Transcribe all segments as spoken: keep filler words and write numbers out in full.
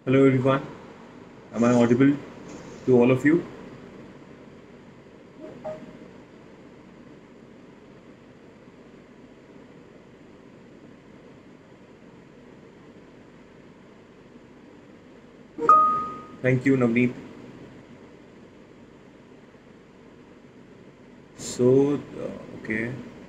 Hello everyone, am I audible to all of you? Thank you, Navneet. So, uh, okay,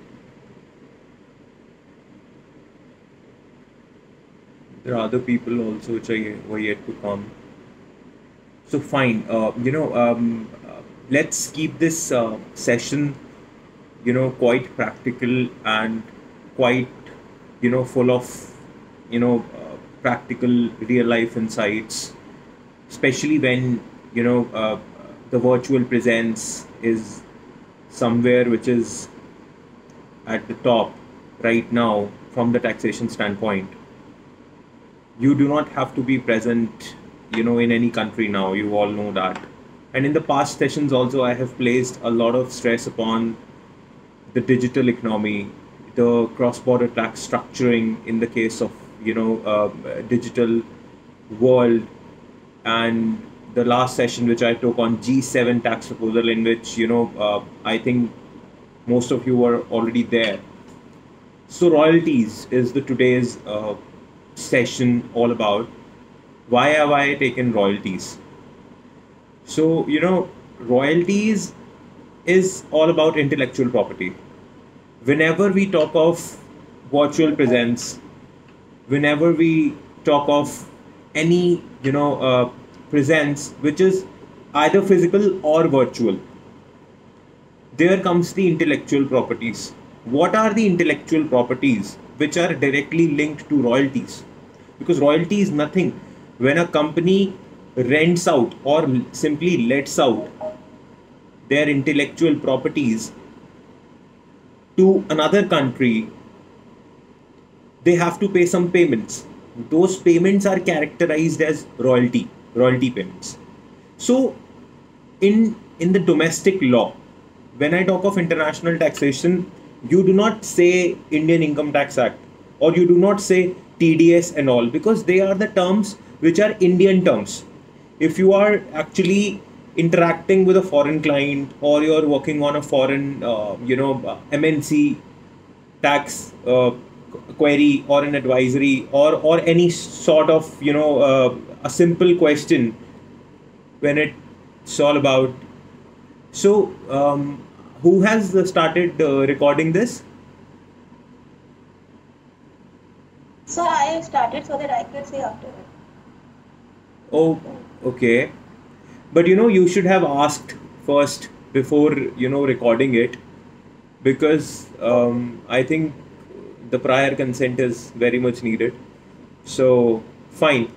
there are other people also which are ye- were yet to come. So, fine, uh, you know, um, uh, let's keep this uh, session, you know, quite practical and quite, you know, full of, you know, uh, practical real life insights, especially when, you know, uh, the virtual presence is somewhere which is at the top right now from the taxation standpoint. You do not have to be present, you know, in any country now. You all know that. And in the past sessions also, I have placed a lot of stress upon the digital economy, the cross-border tax structuring in the case of, you know, uh, digital world, and the last session which I took on G seven tax proposal, in which, you know, uh, I think most of you were already there. So royalties is the today's uh, session all about. Why have I taken royalties? So you know, royalties is all about intellectual property. Whenever we talk of virtual presence, whenever we talk of any you know uh, presence which is either physical or virtual, there comes the intellectual properties. What are the intellectual properties which are directly linked to royalties? Because royalty is nothing. When a company rents out or simply lets out their intellectual properties to another country, they have to pay some payments. Those payments are characterized as royalty, royalty payments. So, in in the domestic law, when I talk of international taxation, you do not say Indian Income Tax Act, or you do not say T D S and all, because they are the terms which are Indian terms. If you are actually interacting with a foreign client, or you're working on a foreign uh, you know uh, M N C tax uh, query or an advisory, or or any sort of you know uh, a simple question, when it's all about. So, um, who has uh, started uh, recording this? So I started so that I could say after it. Oh, okay. But you know, you should have asked first before you know recording it, because Okay. um, I think the prior consent is very much needed. So, fine.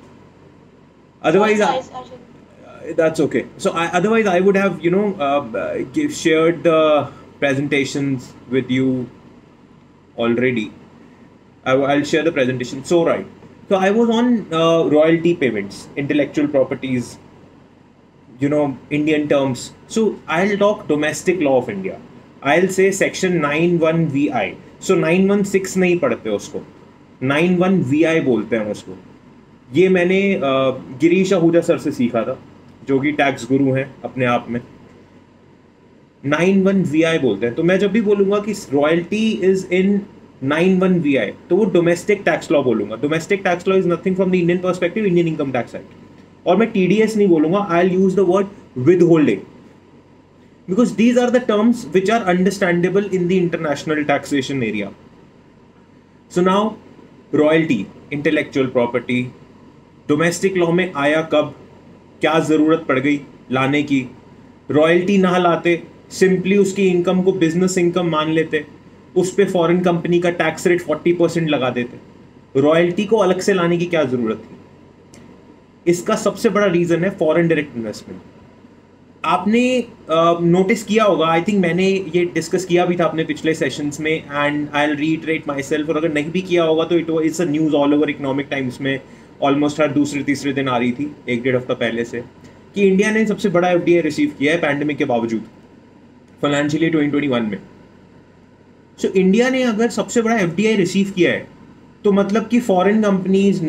So Otherwise, so uh, I, I should. that's okay. So, I, otherwise, I would have you know uh, give, shared the presentations with you already. I, will share the presentation. So, right. So, I was on uh, royalty payments, intellectual properties, you know, Indian terms. So, I'll talk domestic law of India. I'll say section nine one V I. So, nine one six नहीं पढ़ते उसको, nine one V I बोलते हैं उसको. ये मैंने अ, Girish Ahuja sir से सीखा था, जो कि टैक्स गुरु हैं अपने आप में. नाइन वन वी आई बोलते हैं. तो मैं जब भी बोलूंगा कि royalty is in nine one V I, तो वो डोमेस्टिक टैक्स लॉ बोलूंगा. Domestic tax law is nothing from the Indian perspective, Indian income tax act. और मैं टीडीएस नहीं बोलूंगा, I will use the word withholding, because these are the terms which are understandable in the international taxation area. So now, royalty, intellectual property, domestic law में आया कब, क्या ज़रूरत पड़ गई लाने की. रॉयल्टी ना लाते, सिंपली उसकी इनकम को बिजनेस इनकम मान लेते, उस पे फॉरेन कंपनी का टैक्स रेट फोर्टी परसेंट लगा देते. रॉयल्टी को अलग से लाने की क्या ज़रूरत थी? इसका सबसे बड़ा रीज़न है फॉरेन डायरेक्ट इन्वेस्टमेंट. आपने नोटिस uh, किया होगा, आई थिंक मैंने ये डिस्कस किया भी था अपने पिछले सेशंस में, and I will reiterate myself. और अगर नहीं भी किया होगा तो it it's a news all over Economic Times में ऑलमोस्ट हर दूसरे तीसरे दिन आ रही थी, एक डेढ़ हफ्ता पहले से, कि इंडिया ने सबसे बड़ा एफ डी आई रिसीव किया है पैंडमिक के बावजूद, फाइनेंशियल ट्वेंटी ट्वेंटी वन में. सो so, इंडिया ने अगर सबसे बड़ा एफ डी आई रिसीव किया है, तो मतलब कि फॉरेन कंपनीज ने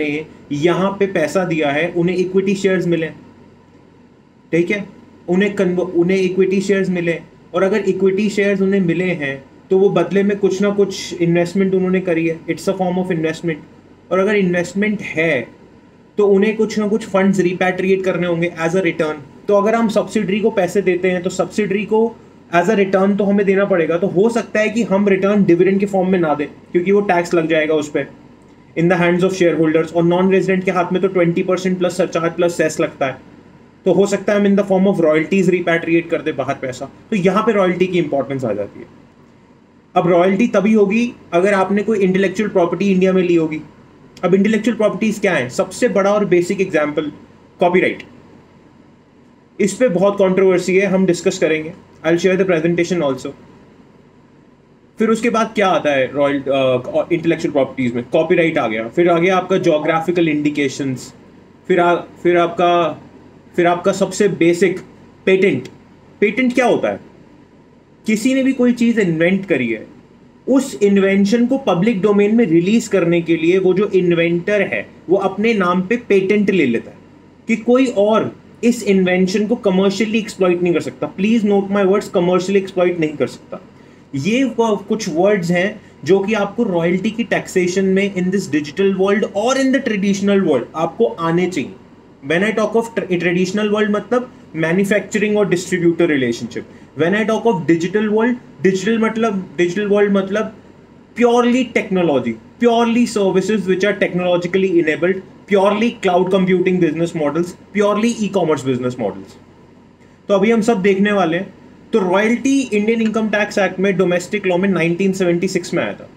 यहाँ पे पैसा दिया है, उन्हें इक्विटी शेयर्स मिले, ठीक है, उन्हें कन्व उन्हें इक्विटी शेयर्स मिले, और अगर इक्विटी शेयर्स उन्हें मिले हैं तो वो बदले में कुछ ना कुछ इन्वेस्टमेंट उन्होंने करी है, it's a form of investment. और अगर इन्वेस्टमेंट है तो उन्हें कुछ ना कुछ फंड्स रिपैट्रिएट करने होंगे एज अ रिटर्न। तो अगर हम सब्सिडरी को पैसे देते हैं तो सब्सिडरी को एज अ रिटर्न तो हमें देना पड़ेगा। तो हो सकता है कि हम रिटर्न डिविडेंड के फॉर्म में ना दें क्योंकि वो टैक्स लग जाएगा उस पर in the hands of shareholders, और नॉन रेजिडेंट के हाथ में तो twenty percent plus surcharge plus cess लगता है। तो हो सकता है हम in the form of royalties repatriate कर दे बाहर पैसा। तो यहाँ पे रॉयल्टी की इंपॉर्टेंस आ जाती है। अब रॉयल्टी तभी होगी अगर आपने कोई इंटेलेक्चुअल प्रॉपर्टी इंडिया में ली होगी। अब इंटेलेक्चुअल प्रॉपर्टीज क्या है? सबसे बड़ा और बेसिक एग्जाम्पल कॉपीराइट। इस पे बहुत कंट्रोवर्सी है, हम डिस्कस करेंगे। I will share the presentation also. फिर उसके बाद क्या आता है रॉयल इंटेलेक्चुअल प्रॉपर्टीज में? कॉपीराइट आ गया, फिर आ गया आपका जोग्राफिकल इंडिकेशंस, फिर आ, फिर आपका फिर आपका सबसे बेसिक पेटेंट। पेटेंट क्या होता है? किसी ने भी कोई चीज इन्वेंट करी है, उस इन्वेंशन को पब्लिक डोमेन में रिलीज करने के लिए वो जो इन्वेंटर है वो अपने नाम पे पेटेंट ले लेता है कि कोई और इस इन्वेंशन को कमर्शियली एक्सप्लॉइट नहीं कर सकता। Please note my words, commercially exploit नहीं कर सकता। ये वो कुछ वर्ड्स हैं जो कि आपको रॉयल्टी की टैक्सेशन में इन दिस डिजिटल वर्ल्ड और इन द ट्रेडिशनल वर्ल्ड आपको आने चाहिए। When I talk of traditional world मतलब मैन्युफैक्चरिंग और distributor relationship. When I talk of digital world, digital मतलब डिजिटल वर्ल्ड मतलब purely technology, purely services which are technologically enabled, purely cloud computing business models, purely e commerce business models. तो अभी हम सब देखने वाले हैं। तो royalty Indian income tax act में डोमेस्टिक लॉ में नाइनटीन सेवेंटी सिक्स में आया था।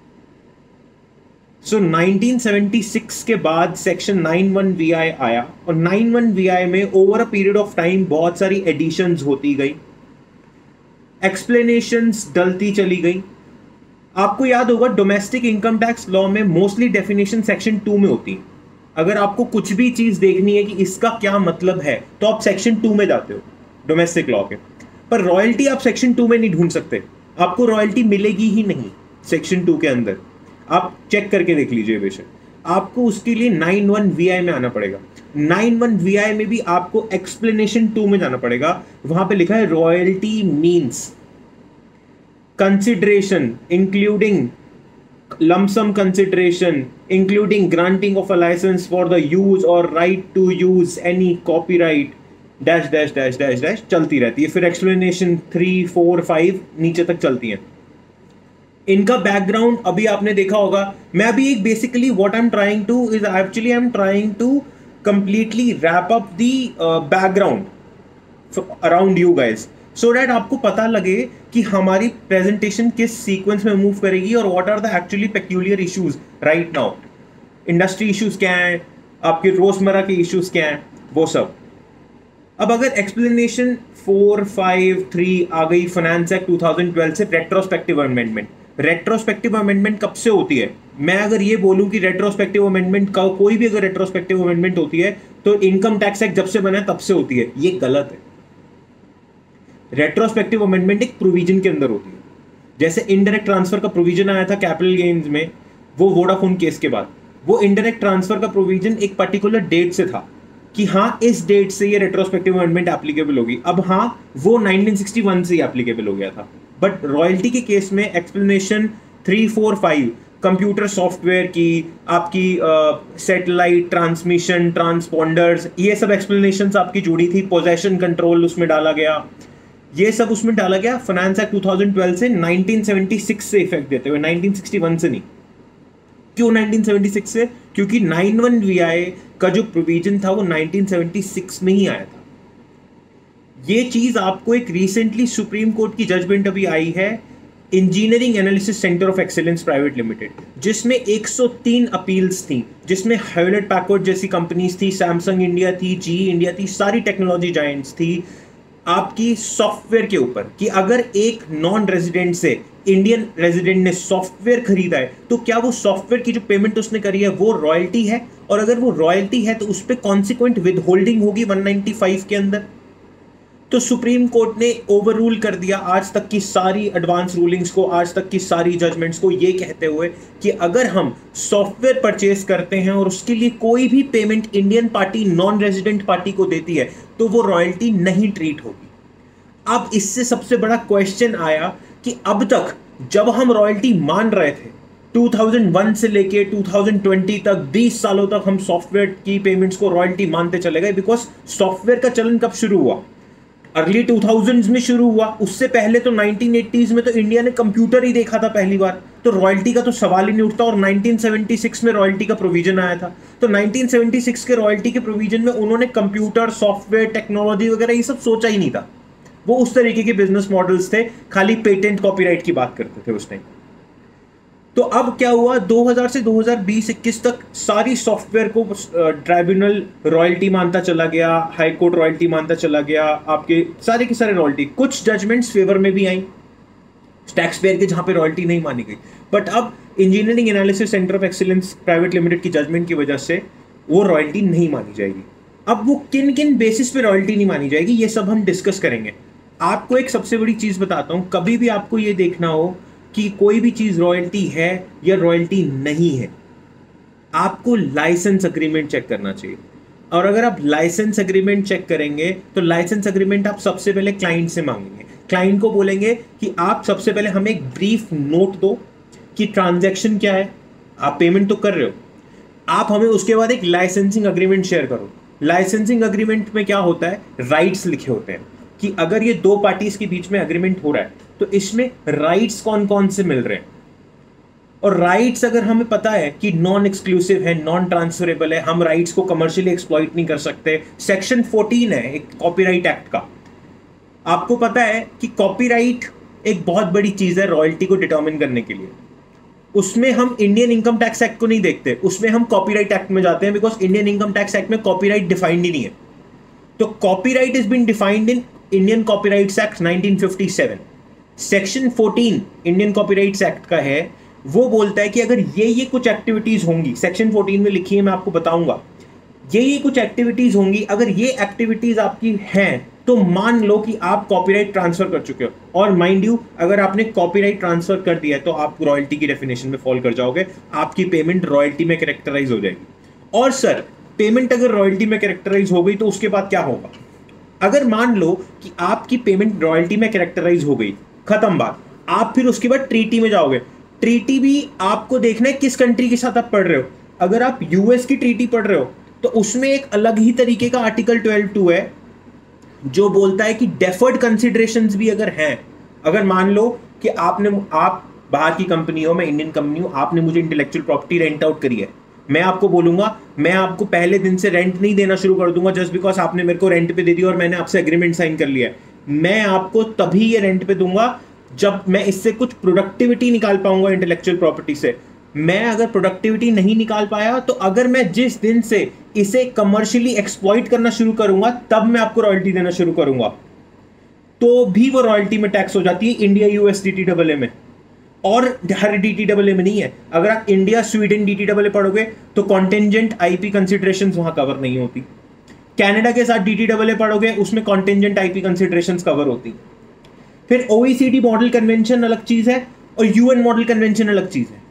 So so, nineteen seventy six के बाद section nine one V I आया, और नाइन वन वी आई में over a period of time बहुत सारी एडिशंस होती गई, एक्सप्लेनेशंस डलती चली गई। आपको याद होगा डोमेस्टिक इनकम टैक्स लॉ में मोस्टली डेफिनेशन सेक्शन टू में होती है। अगर आपको कुछ भी चीज देखनी है कि इसका क्या मतलब है तो आप सेक्शन टू में जाते हो डोमेस्टिक लॉ के। पर रॉयल्टी आप सेक्शन टू में नहीं ढूंढ सकते, आपको रॉयल्टी मिलेगी ही नहीं सेक्शन टू के अंदर। आप चेक करके देख लीजिए बेशक, आपको उसके लिए नाइन वन वी आई में आना पड़ेगा। नाइन वन वी आई में भी आपको एक्सप्लेनेशन टू में जाना पड़ेगा। वहां पे लिखा है royalty means consideration including lump sum consideration including granting of a license for the use or right to use any copyright dash dash dash dash dash चलती रहती है। फिर एक्सप्लेनेशन थ्री फोर फाइव नीचे तक चलती हैं। इनका बैकग्राउंड अभी आपने देखा होगा। मैं अभी एक basically what I am trying to is actually I am trying to completely wrap up the background around you guys, so that आपको पता लगे कि हमारी प्रेजेंटेशन किस सीक्वेंस में मूव करेगी और what are the actually peculiar issues right now. Industry issues क्या हैं, आपके रोजमर्रा के इश्यूज क्या हैं, वो सब। अब अगर एक्सप्लेनेशन फोर फाइव थ्री आ गई finance act two thousand twelve से रेट्रोस्पेक्टिव अमेंडमेंट। रेट्रोस्पेक्टिव अमेंडमेंट कब से होती है? मैं अगर ये बोलूं कि रेट्रोस्पेक्टिव अमेंडमेंट का कोई भी अगर रेट्रोस्पेक्टिव अमेंडमेंट होती है तो इनकम टैक्स एक्ट जब से बना है तब से होती है, ये गलत है। रेट्रोस्पेक्टिव अमेंडमेंट एक प्रोविजन के अंदर होती है। जैसे इनडायरेक्ट ट्रांसफर का प्रोविजन आया था कैपिटल गेन्स में, वो वोडाफोन केस के बाद, वो इनडायरेक्ट ट्रांसफर का प्रोविजन एक पर्टिकुलर डेट से था कि हाँ इस डेट से ये रेट्रोस्पेक्टिव अमेंडमेंट एप्लीकेबल होगी। अब हाँ वो नाइनटीन सिक्सटी वन से ही एप्लीकेबल हो गया था। बट रॉयल्टी के केस में explanation three four five computer software की, आपकी सैटेलाइट ट्रांसमिशन ट्रांसपॉन्डर्स, ये सब एक्सप्लेनेशंस आपकी जुड़ी थी। पोजेशन कंट्रोल उसमें डाला गया, ये सब उसमें डाला गया finance act two thousand twelve से नाइनटीन सेवेंटी सिक्स से इफेक्ट देते हुए, नाइनटीन सिक्सटी वन से नहीं। क्यों नाइनटीन सेवेंटी सिक्स से? क्योंकि नाइन वन वी आई का जो प्रोविजन था वो नाइनटीन सेवेंटी सिक्स में ही आया था। ये चीज आपको एक रिसेंटली सुप्रीम कोर्ट की जजमेंट अभी आई है, engineering analysis centre of excellence private limited, जिसमें एक सौ तीन अपील्स थी, जिसमें हेवलेट पैकर्ड जैसी कंपनीज थी, सैमसंग इंडिया थी, जी इंडिया थी, सारी टेक्नोलॉजी जायंट्स थी आपकी सॉफ्टवेयर के ऊपर कि अगर एक नॉन रेजिडेंट से इंडियन रेजिडेंट ने सॉफ्टवेयर खरीदा है तो क्या वो सॉफ्टवेयर की जो पेमेंट उसने करी है वो रॉयल्टी है, और अगर वो रॉयल्टी है तो उस पर कॉन्सिक्वेंट विद होल्डिंग होगी वन नाइंटी फाइव के अंदर। तो सुप्रीम कोर्ट ने ओवर रूल कर दिया आज तक की सारी एडवांस रूलिंग्स को, आज तक की सारी जजमेंट्स को, ये कहते हुए कि अगर हम सॉफ्टवेयर परचेज करते हैं और उसके लिए कोई भी payment Indian party non resident party को देती है तो वो रॉयल्टी नहीं ट्रीट होगी। अब इससे सबसे बड़ा क्वेश्चन आया कि अब तक जब हम रॉयल्टी मान रहे थे दो हज़ार एक से लेके दो हज़ार बीस तक, बीस सालों तक हम सॉफ्टवेयर की पेमेंट्स को रॉयल्टी मानते चले गए, बिकॉज सॉफ्टवेयर का चलन कब शुरू हुआ? अर्ली टू थाउज़ेंड्स में शुरू हुआ। उससे पहले तो नाइनटीन एटीज़ में तो इंडिया ने कंप्यूटर ही देखा था पहली बार, तो रॉयल्टी का तो सवाल ही नहीं उठता। और नाइनटीन सेवेंटी सिक्स में रॉयल्टी का प्रोविजन आया था, तो नाइनटीन सेवेंटी सिक्स के रॉयल्टी के प्रोविजन में उन्होंने कंप्यूटर, सॉफ्टवेयर, टेक्नोलॉजी वगैरह ये सब सोचा ही नहीं था। वो उस तरीके के बिजनेस मॉडल्स थे, खाली पेटेंट कॉपीराइट की बात करते थे उस टाइम। तो अब क्या हुआ, दो हज़ार से दो हज़ार बीस इक्कीस तक सारी सॉफ्टवेयर को ट्राइब्यूनल रॉयल्टी मानता चला गया, हाई कोर्ट रॉयल्टी मानता चला गया, आपके सारे के सारे रॉयल्टी। कुछ जजमेंट्स फेवर में भी आई टैक्स पेयर के, जहां पे रॉयल्टी नहीं मानी गई। बट अब engineering analysis centre of excellence private limited की जजमेंट की वजह से वो रॉयल्टी नहीं मानी जाएगी। अब वो किन किन बेसिस पे रॉयल्टी नहीं मानी जाएगी ये सब हम डिस्कस करेंगे। आपको एक सबसे बड़ी चीज बताता हूं, कभी भी आपको ये देखना हो कि कोई भी चीज रॉयल्टी है या रॉयल्टी नहीं है, आपको लाइसेंस अग्रीमेंट चेक करना चाहिए। और अगर आप लाइसेंस अग्रीमेंट चेक करेंगे तो लाइसेंस अग्रीमेंट आप सबसे पहले क्लाइंट से मांगेंगे। क्लाइंट को बोलेंगे कि आप सबसे पहले हमें एक ब्रीफ नोट दो कि ट्रांजैक्शन क्या है, आप पेमेंट तो कर रहे हो, आप हमें उसके बाद एक लाइसेंसिंग अग्रीमेंट शेयर करो। लाइसेंसिंग अग्रीमेंट में क्या होता है, राइट्स लिखे होते हैं कि अगर ये दो पार्टीज के बीच में अग्रीमेंट हो रहा है तो इसमें राइट्स कौन कौन से मिल रहे हैं। और राइट्स अगर हमें पता है कि नॉन एक्सक्लूसिव है, नॉन ट्रांसफरेबल है, हम राइट्स को कमर्शियली एक्सप्लॉइट नहीं कर सकते। सेक्शन फोर्टीन है एक कॉपीराइट एक्ट का, आपको पता है कि कॉपीराइट एक बहुत बड़ी चीज है रॉयल्टी को डिटरमिन करने के लिए। उसमें हम इंडियन इनकम टैक्स एक्ट को नहीं देखते, उसमें हम कॉपीराइट एक्ट में जाते हैं, because Indian income tax act में कॉपीराइट डिफाइंड ही नहीं है। तो copyright is been defined in Indian copyrights act nineteen fifty seven. Section fourteen Indian copyrights act का है, वो बोलता है कि अगर ये ये कुछ एक्टिविटीज होंगी, सेक्शन फोर्टीन में लिखी है, मैं आपको बताऊंगा, ये ये कुछ एक्टिविटीज होंगी, अगर ये एक्टिविटीज आपकी हैं तो मान लो कि आप कॉपीराइट ट्रांसफर कर चुके हो। और माइंड यू, अगर आपने कॉपीराइट ट्रांसफर कर दिया है तो आप रॉयल्टी की डेफिनेशन में फॉल कर जाओगे, आपकी पेमेंट रॉयल्टी में कैरेक्टराइज हो जाएगी। और सर, पेमेंट अगर रॉयल्टी में कैरेक्टराइज हो गई तो उसके बाद क्या होगा? अगर मान लो कि आपकी पेमेंट रॉयल्टी में कैरेक्टराइज हो गई, खत्म बात, आप फिर उसके बाद ट्रीटी में जाओगे। ट्रीटी भी आपको देखना है किस कंट्री के साथ आप पढ़ रहे हो। अगर आप यूएस की ट्रीटी पढ़ रहे हो तो उसमें एक अलग ही तरीके का आर्टिकल ट्वेल्व टू है जो बोलता है कि डेफर्ड कंसिडरेशंस भी अगर हैं, अगर मान लो कि आपने आप बाहर की कंपनी हो, मैं इंडियन कंपनी हूं, आपने मुझे इंटेलेक्चुअल प्रॉपर्टी रेंट आउट करी है, मैं आपको बोलूंगा मैं आपको पहले दिन से रेंट नहीं देना शुरू कर दूंगा जस्ट बिकॉज आपने मेरे को रेंट पे दे दिया और मैंने आपसे एग्रीमेंट साइन कर लिया है। मैं आपको तभी ये रेंट पे दूंगा जब मैं इससे कुछ प्रोडक्टिविटी निकाल पाऊंगा इंटेलेक्चुअल प्रॉपर्टी से। मैं अगर प्रोडक्टिविटी नहीं निकाल पाया तो अगर मैं जिस दिन से इसे कमर्शियली एक्सप्लॉइट करना शुरू करूंगा तब मैं आपको रॉयल्टी देना शुरू करूंगा, तो भी वो रॉयल्टी में टैक्स हो जाती है इंडिया यूएस डीटीडब्ल्यूए में। और हर डीटीडब्ल्यूए में नहीं है, अगर आप इंडिया स्वीडन डीटीडब्ल्यूए पढ़ोगे तो कॉन्टेंजेंट आईपी कंसिडरेशंस वहां कवर नहीं होती। कनाडा के साथ डीटीडब्ल्यूए पढ़ोगे उसमें कॉन्टेंजेंट आईपी कंसिडरेशंस कवर होती। फिर ओईसीडी मॉडल कन्वेंशन अलग चीज है और यूएन मॉडल कन्वेंशन अलग चीज है।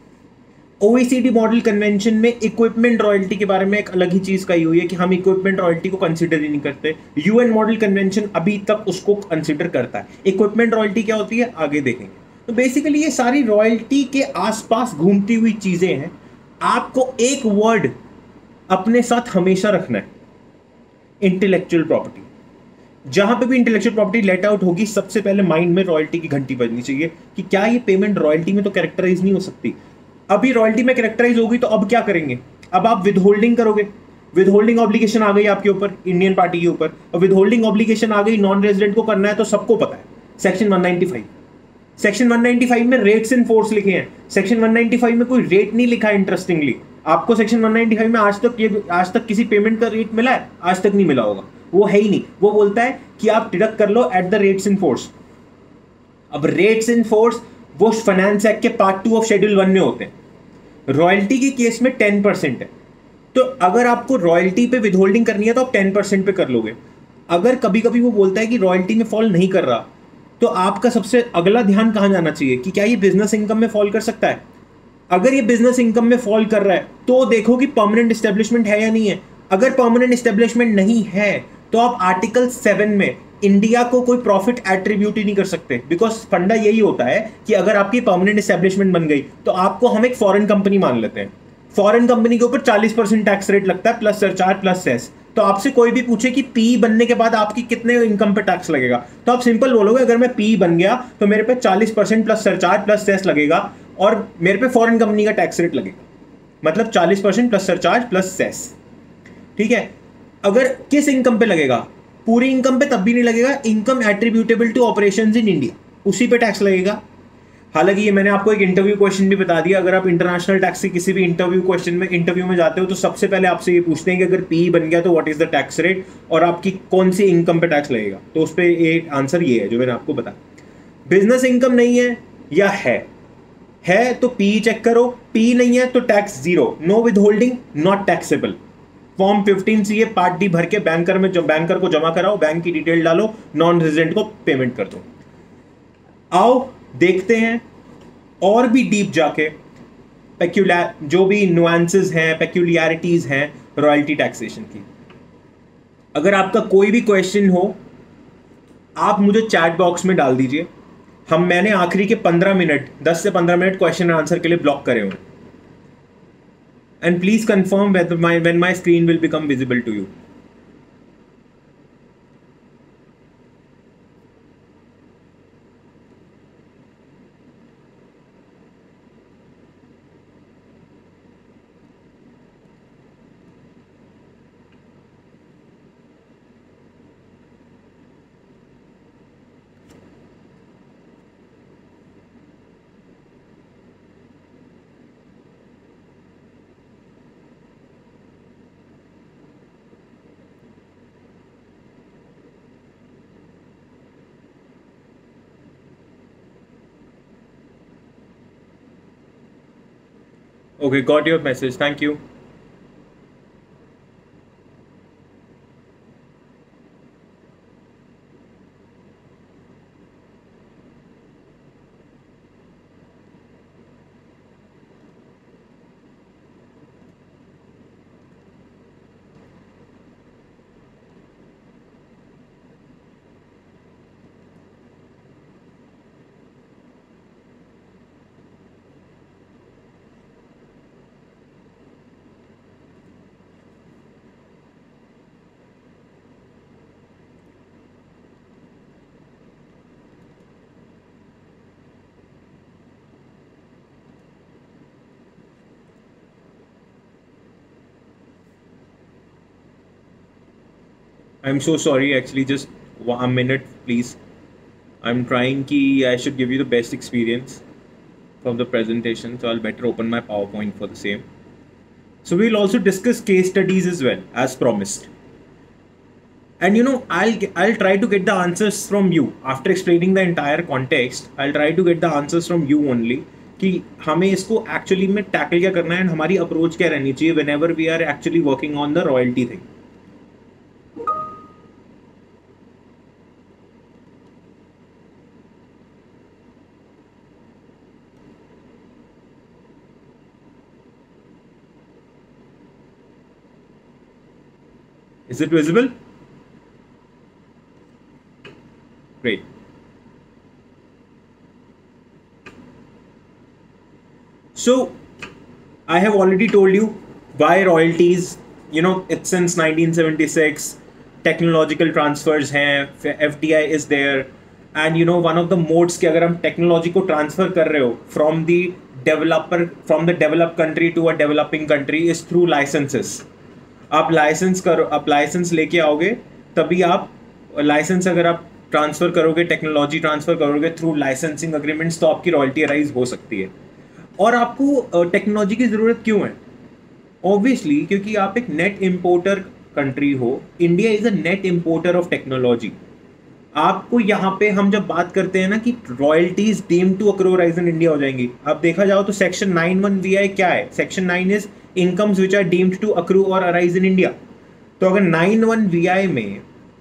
ओईसीडी मॉडल कन्वेंशन में इक्विपमेंट रॉयल्टी के बारे में एक अलग ही चीज कही हुई है कि हम इक्विपमेंट रॉयल्टी को कंसीडर ही नहीं करते। यूएन मॉडल कन्वेंशन अभी तक उसको कंसीडर करता है। इक्विपमेंट रॉयल्टी क्या होती है आगे देखेंगे। तो बेसिकली ये सारी रॉयल्टी के आसपास घूमती हुई चीजें हैं। आपको एक वर्ड अपने साथ हमेशा रखना है, इंटेलेक्चुअल प्रॉपर्टी। जहां पे भी इंटेलेक्चुअल प्रॉपर्टी लेट आउट होगी सबसे पहले माइंड में रॉयल्टी की घंटी बजनी चाहिए कि क्या ये पेमेंट रॉयल्टी में तो कैरेक्टराइज नहीं हो सकती। अभी रॉयल्टी में कैरेक्टराइज होगी तो अब क्या करेंगे, अब आप विद होल्डिंग करोगे। विद होल्डिंग ऑब्लिगेशन आ गई आपके ऊपर, इंडियन पार्टी के ऊपर, और विद होल्डिंग ऑब्लिगेशन आ गई, नॉन रेजिडेंट को करना है तो सबको पता है section one ninety five. Section one ninety five में रेट्स इन फोर्स लिखे हैं, सेक्शन वन नाइनटी फाइव में कोई रेट नहीं लिखा है। इंटरेस्टिंगली आपको सेक्शन वन नाइनटी फाइव में आज तक ये आज तक किसी पेमेंट का रेट मिला है? आज तक नहीं मिला होगा, वो है ही नहीं। वो बोलता है कि आप डिडक्ट कर लो at the rates in force. अब रेट्स इन फोर्स वो फाइनेंस एक्ट के part two of schedule one में होते हैं। रॉयल्टी के केस में टेन परसेंट है, तो अगर आपको रॉयल्टी पे विदहोल्डिंग करनी है तो आप टेन परसेंट पे कर लोगे। अगर कभी कभी वो बोलता है कि रॉयल्टी में फॉल नहीं कर रहा, तो आपका सबसे अगला ध्यान कहाँ जाना चाहिए कि क्या ये बिजनेस इनकम में फॉल कर सकता है। अगर ये बिजनेस इनकम में फॉल कर रहा है तो देखो कि परमानेंट एस्टेब्लिशमेंट है या नहीं है। अगर परमानेंट एस्टेब्लिशमेंट नहीं है तो आप आर्टिकल सेवन में इंडिया को कोई प्रॉफिट एट्रीब्यूट ही नहीं कर सकते, बिकॉज फंडा यही होता है कि अगर आपकी परमानेंट एस्टेब्लिशमेंट बन गई तो आपको हम एक फॉरेन कंपनी मान लेते हैं। फॉरेन कंपनी के ऊपर चालीस परसेंट टैक्स रेट लगता है, प्लस सरचार्ज प्लस सेस। तो आपसे कोई भी पूछे कि पी बनने के बाद आपकी कितने इनकम पे टैक्स लगेगा, तो आप सिंपल बोलोगे अगर मैं पी बन गया तो मेरे पे चालीस percent plus surcharge plus cess लगेगा और मेरे पे फॉरेन कंपनी का टैक्स रेट लगेगा, मतलब चालीस percent plus surcharge plus cess. ठीक है। अगर किस इनकम पे लगेगा, पूरी इनकम पे तब भी नहीं लगेगा, income attributable to operations in India, उसी पे टैक्स लगेगा। हालांकि ये मैंने आपको एक इंटरव्यू क्वेश्चन भी बता दिया, अगर आप इंटरनेशनल टैक्स के किसी भी इंटरव्यू क्वेश्चन में इंटरव्यू में जाते हो तो सबसे पहले आपसे ये पूछते हैं कि अगर पी बन गया तो what is the tax rate और आपकी कौन सी इनकम पे टैक्स लगेगा, तो उस पर एक आंसर ये है जो मैंने आपको बताया। बिजनेस इनकम नहीं है या है है तो पी चेक करो, पी नहीं है तो tax zero, no withholding, not taxable. Form fifteen C A part D भर के बैंकर में जो बैंकर को जमा कराओ, बैंक की डिटेल डालो, नॉन रेजिडेंट को पेमेंट कर दो। आओ देखते हैं और भी डीप जाके पेक्यूलर जो भी नुआंसेस हैं, पेक्यूलियरिटीज हैं रॉयल्टी टैक्सेशन की। अगर आपका कोई भी क्वेश्चन हो आप मुझे चैट बॉक्स में डाल दीजिए। हम मैंने आखिरी के पंद्रह मिनट दस से पंद्रह मिनट क्वेश्चन आंसर के लिए ब्लॉक करे हुए। And please confirm whether my when my screen will become visible to you. Okay, got your message. Thank you. I'm so sorry, actually, just one minute, please. I'm trying ki I should give you the best experience from the presentation, so I'll better open my PowerPoint for the same. So we'll also discuss case studies as well, as promised. And you know, I'll I'll try to get the answers from you after explaining the entire context. I'll try to get the answers from you only कि हमें इसको actually में tackle क्या करना है, हमारी approach क्या रहनी चाहिए whenever we are actually working on the royalty thing. Is it visible? Great. So, I have already told you why royalties, you know, it's since nineteen seventy-six, technological transfers हैं, F D I is there, and you know, one of the modes कि अगर हम technology को transfer कर रहे हो from the developer, from the developed country to a developing country is through licenses. आप license करो, आप लाइसेंस लेके आओगे तभी आप लाइसेंस अगर आप ट्रांसफ़र करोगे, टेक्नोलॉजी ट्रांसफ़र करोगे थ्रू लाइसेंसिंग अग्रीमेंट्स, तो आपकी रॉयल्टी अराइज हो सकती है। और आपको टेक्नोलॉजी की ज़रूरत क्यों है? ऑब्वियसली क्योंकि आप एक नेट इम्पोर्टर कंट्री हो। India is a net importer of technology. आपको यहाँ पे हम जब बात करते हैं ना कि royalties deem to accrue arise in India हो जाएंगी, आप देखा जाओ तो section nine one V I क्या है? Section nine is incomes which are deemed to accrue और अराइज इन इंडिया। तो अगर नाइन वन वी आई में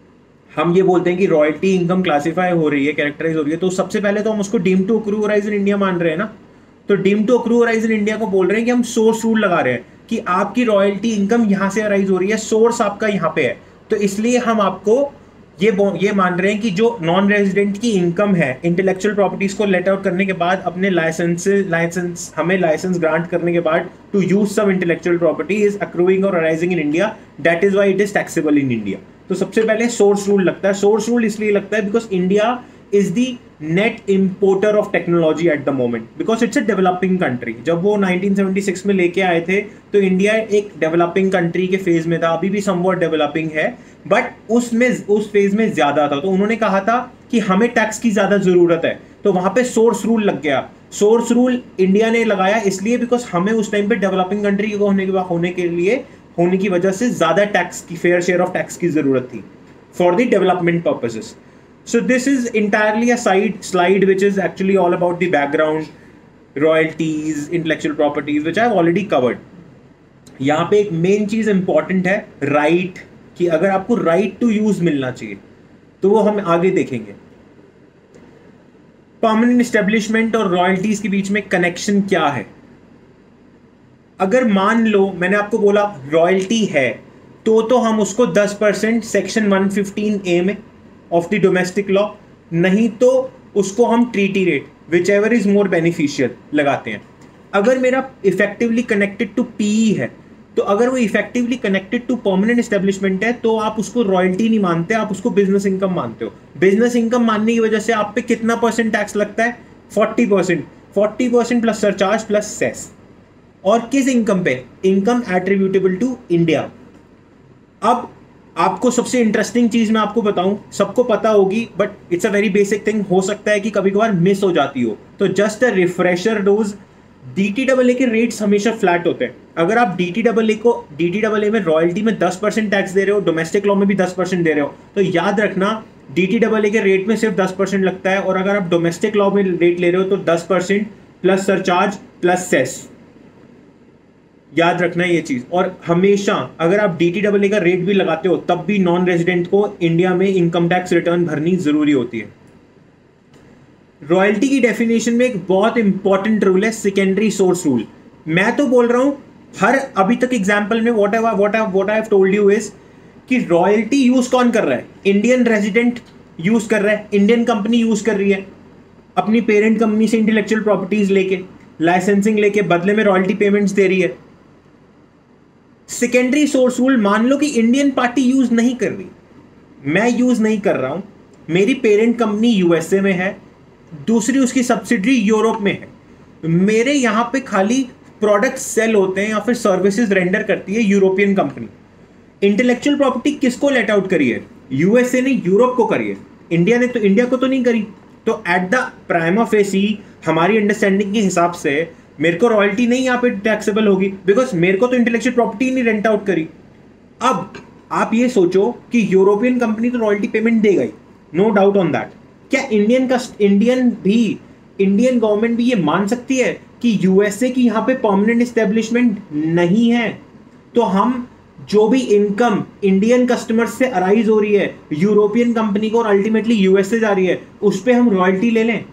हम ये बोलते हैं कि रॉयल्टी इनकम क्लासिफाई हो रही है, कैरेक्टराइज हो रही है, तो सबसे पहले तो हम उसको deem to accrue arise in India मान रहे हैं ना। तो deem to accrue arise in India को बोल रहे हैं कि हम सोर्स रूल लगा रहे हैं कि आपकी रॉयल्टी इनकम यहां से अराइज हो रही है, सोर्स आपका यहाँ पे है, तो इसलिए हम आपको ये ये मान रहे हैं कि जो नॉन रेजिडेंट की इनकम है इंटेलेक्चुअल प्रॉपर्टीज को लेट आउट करने के बाद, अपने लाइसेंस लाइसेंस हमें लाइसेंस ग्रांट करने के बाद to use some intellectual property is accruing और arising in India, that is why it is taxable in India. तो सबसे पहले सोर्स रूल लगता है। सोर्स रूल इसलिए लगता है because India is the net importer of technology at the moment, because it's a developing country. जब वो नाइनटीन सेवेंटी सिक्स में लेके आए थे तो इंडिया एक डेवलपिंग कंट्री के फेज में था, अभी भी समवॉट डेवलपिंग है, बट उसमें उस फेज में ज्यादा था। तो उन्होंने कहा था कि हमें टैक्स की ज्यादा जरूरत है, तो वहां पे सोर्स रूल लग गया। सोर्स रूल इंडिया ने लगाया इसलिए बिकॉज हमें उस टाइम पे डेवलपिंग कंट्री को होने के होने के लिए होने की वजह से ज्यादा टैक्स की, फेयर शेयर ऑफ टैक्स की जरूरत थी for the development purposes. So this is entirely a side slide which is actually all about the background, royalties, intellectual properties, which I've already covered. यहाँ पे एक मेन चीज important है, right, कि अगर आपको राइट टू यूज मिलना चाहिए तो वो हम आगे देखेंगे। परमानेंट एस्टेब्लिशमेंट और रॉयल्टीज के बीच में कनेक्शन क्या है? अगर मान लो मैंने आपको बोला रॉयल्टी है, तो तो हम उसको ten percent section one fifteen A में ऑफ द डोमेस्टिक लॉ, नहीं तो उसको हम treaty rate whichever is more beneficial लगाते हैं। अगर मेरा इफेक्टिवली कनेक्टेड टू पीई है, तो अगर वो effectively connected to permanent establishment है तो आप उसको रॉयल्टी नहीं मानते, आप उसको बिजनेस इनकम मानते हो। बिजनेस इनकम मानने की वजह से आप पे कितना परसेंट टैक्स लगता है? Forty percent forty percent plus surcharge plus cess. और किस इनकम पे? Income attributable to India. अब आपको सबसे इंटरेस्टिंग चीज मैं आपको बताऊं, सबको पता होगी but it's a very basic thing, हो सकता है कि कभी कभार मिस हो जाती हो, तो just a refresher dose. DT double A के रेट्स हमेशा फ्लैट होते हैं। अगर आप डीटी डबल ए को डीटी डबल ए में रॉयल्टी में दस परसेंट टैक्स दे रहे हो, डोमेस्टिक लॉ में भी दस परसेंट दे रहे हो, तो याद रखना डीटी डबल ए के रेट में सिर्फ दस परसेंट लगता है, और अगर आप डोमेस्टिक लॉ में रेट ले रहे हो तो दस percent plus surcharge plus cess. याद रखना ये चीज। और हमेशा अगर आप डीटी डबल ए का रेट भी लगाते हो तब भी नॉन रेजिडेंट को इंडिया में इनकम टैक्स रिटर्न भरनी जरूरी होती है। रॉयल्टी की डेफिनेशन में एक बहुत इंपॉर्टेंट रूल है, सेकेंडरी सोर्स रूल। मैं तो बोल रहा हूं हर अभी तक एग्जांपल में what I what I what I have told you is कि रॉयल्टी यूज कौन कर रहा है? इंडियन रेजिडेंट यूज कर रहा है, इंडियन कंपनी यूज कर रही है अपनी पेरेंट कंपनी से इंटेलेक्चुअल प्रॉपर्टीज लेके, लाइसेंसिंग लेके, बदले में रॉयल्टी पेमेंट्स दे रही है। सेकेंडरी सोर्स रूल, मान लो कि इंडियन पार्टी यूज नहीं कर रही, मैं यूज नहीं कर रहा हूं, मेरी पेरेंट कंपनी यूएसए में है, दूसरी उसकी सब्सिडरी यूरोप में है, मेरे यहां पे खाली प्रोडक्ट सेल होते हैं या फिर सर्विसेज रेंडर करती है यूरोपियन कंपनी। इंटेलेक्चुअल प्रॉपर्टी किसको लेट आउट करी है? यूएसए ने यूरोप को करी है, इंडिया ने तो इंडिया को तो नहीं करी। तो एट द प्राइमा फेसी हमारी अंडरस्टैंडिंग के हिसाब से मेरे को रॉयल्टी नहीं यहाँ पे टैक्सेबल होगी, बिकॉज मेरे को तो इंटेलेक्चुअल प्रॉपर्टी नहीं रेंट आउट करी। अब आप ये सोचो कि यूरोपियन कंपनी तो रॉयल्टी पेमेंट देगा ही, नो डाउट ऑन दैट। क्या इंडियन का इंडियन भी इंडियन गवर्नमेंट भी ये मान सकती है कि यूएसए की यहाँ पे परमानेंट एस्टेब्लिशमेंट नहीं है, तो हम जो भी इनकम इंडियन कस्टमर्स से अराइज हो रही है यूरोपियन कंपनी को और अल्टीमेटली यूएसए जा रही है, उस पर हम रॉयल्टी ले लें?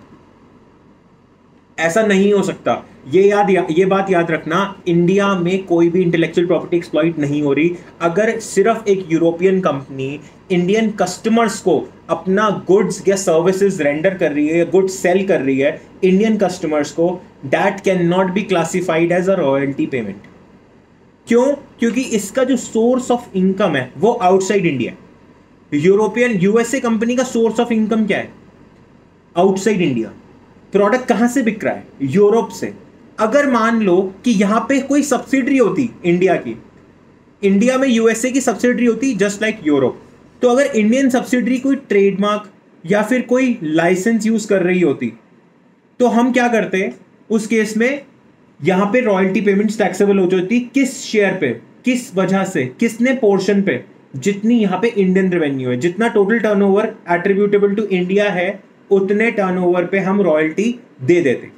ऐसा नहीं हो सकता। ये याद या, ये बात याद रखना, इंडिया में कोई भी इंटेलेक्चुअल प्रॉपर्टी एक्सप्लॉइट नहीं हो रही। अगर सिर्फ एक यूरोपियन कंपनी इंडियन कस्टमर्स को अपना गुड्स या सर्विसेज रेंडर कर रही है, गुड्स सेल कर रही है इंडियन कस्टमर्स को, that can not be classified as a royalty payment. क्यों? क्योंकि इसका जो सोर्स ऑफ इनकम है वो आउटसाइड इंडिया है। यूरोपियन यूएसए कंपनी का सोर्स ऑफ इनकम क्या है? Outside India. प्रोडक्ट कहां से बिक रहा है? यूरोप से। अगर मान लो कि यहां पे कोई सब्सिडरी होती इंडिया की, इंडिया में यूएसए की सब्सिडरी होती जस्ट लाइक यूरोप, तो अगर इंडियन सब्सिडरी कोई ट्रेडमार्क या फिर कोई लाइसेंस यूज कर रही होती तो हम क्या करते? उस केस में यहां पे रॉयल्टी पेमेंट्स टैक्सेबल हो जाती। किस शेयर पे, किस वजह से, किसने पोर्शन पे? जितनी यहां पे इंडियन रेवेन्यू है, जितना total turnover attributable to India है, उतने टर्नओवर पे हम रॉयल्टी दे देते।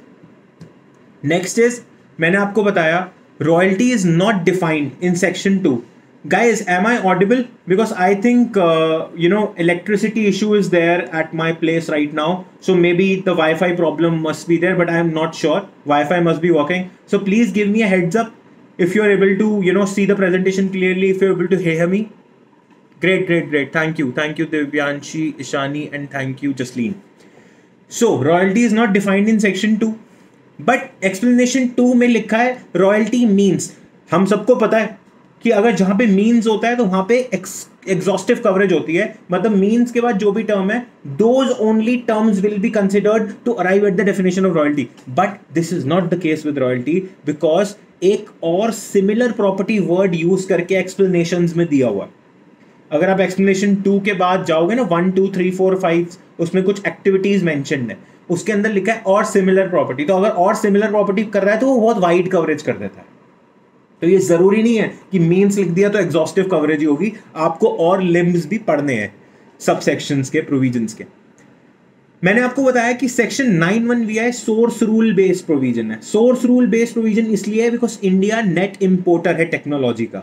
नेक्स्ट इज, मैंने आपको बताया royalty is not defined in section two. Guys, am I audible? Because I think, uh, you know, electricity issue is there at my place right now. So maybe the Wi-Fi problem must be there, but I am not sure. Wi-Fi must be working. So please give me a heads up if you're able to, you know, see the presentation clearly, if you're able to hear me. Great, great, great. Thank you. Thank you, Divyanshi, Ishani, and thank you, Jasleen. So, royalty is not defined in section two. But explanation two में लिखा है royalty means. हम सबको पता है कि अगर जहां पे मीन्स होता है तो वहां पे एग्जॉस्टिव कवरेज होती है, मतलब मीन्स के बाद जो भी टर्म है those only terms will be considered to arrive at the definition of royalty. But this is not the case with royalty, because एक और सिमिलर प्रॉपर्टी वर्ड यूज करके एक्सप्लेनेशंस में दिया हुआ है. अगर आप एक्सप्लेनेशन टू के बाद जाओगे ना, one two three four five, उसमें कुछ एक्टिविटीज मेंशन्ड है, उसके अंदर लिखा है और सिमिलर प्रॉपर्टी. तो अगर और सिमिलर प्रॉपर्टी कर रहा है तो वो बहुत वाइड कवरेज कर देता है. तो ये जरूरी नहीं है कि मीन्स लिख दिया तो एग्जॉस्टिव कवरेज ही होगी, आपको और लिम्स भी पढ़ने हैं सब सेक्शंस के प्रोविजंस के. मैंने आपको बताया कि section nine one V I source rule based provision है. सोर्स रूल बेस्ड प्रोविजन इसलिए है बिकॉज इंडिया नेट इंपोर्टर है टेक्नोलॉजी का.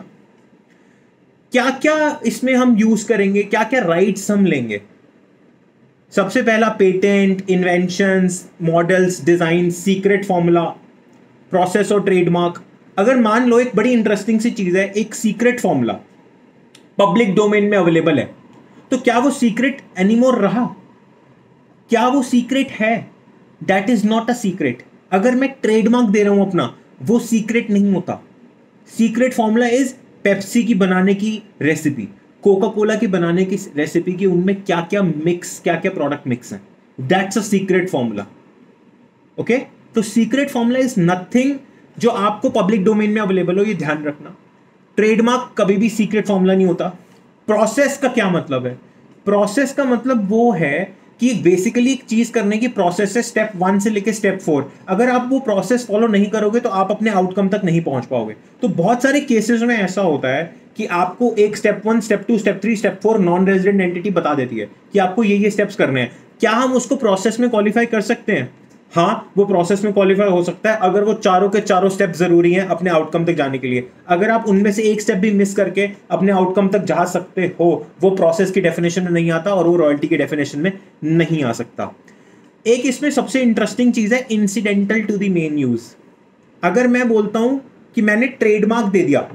क्या क्या इसमें हम यूज करेंगे, क्या क्या राइट्स हम लेंगे? सबसे पहला patent, inventions, models, design, secret formula, process और ट्रेडमार्क. अगर मान लो एक बड़ी इंटरेस्टिंग सी चीज है, एक सीक्रेट फॉर्मूला पब्लिक डोमेन में अवेलेबल है, तो क्या वो सीक्रेट एनीमोर रहा? क्या वो सीक्रेट है? That is not a secret. अगर मैं ट्रेडमार्क दे रहा हूं अपना, वो सीक्रेट नहीं होता. सीक्रेट फॉर्मूला इज पेप्सी की बनाने की रेसिपी, कोका कोला की बनाने की रेसिपी की उनमें क्या क्या मिक्स, क्या क्या प्रोडक्ट मिक्स है, that's a secret formula. Okay, तो सीक्रेट फॉर्मूला इज नथिंग जो आपको पब्लिक डोमेन में अवेलेबल हो, ये ध्यान रखना. ट्रेडमार्क कभी भी सीक्रेट फॉर्मूला नहीं होता. प्रोसेस का क्या मतलब है? प्रोसेस का मतलब वो है कि बेसिकली एक चीज करने की प्रोसेस है स्टेप वन से लेके स्टेप फोर. अगर आप वो प्रोसेस फॉलो नहीं करोगे तो आप अपने आउटकम तक नहीं पहुंच पाओगे. तो बहुत सारे केसेस में ऐसा होता है कि आपको एक step one, step two, step three, step four non resident entity बता देती है कि आपको ये ये स्टेप्स करने हैं. क्या हम उसको प्रोसेस में क्वालिफाई कर सकते हैं? हाँ, वो प्रोसेस में क्वालिफाई हो सकता है अगर वो चारों के चारों स्टेप जरूरी हैं अपने आउटकम तक जाने के लिए. अगर आप उनमें से एक स्टेप भी मिस करके अपने आउटकम तक जा सकते हो, वो प्रोसेस की डेफिनेशन में नहीं आता और वो रॉयल्टी की डेफिनेशन में नहीं आ सकता. एक इसमें सबसे इंटरेस्टिंग चीज है incidental to the main use. अगर मैं बोलता हूं कि मैंने ट्रेडमार्क दे दिया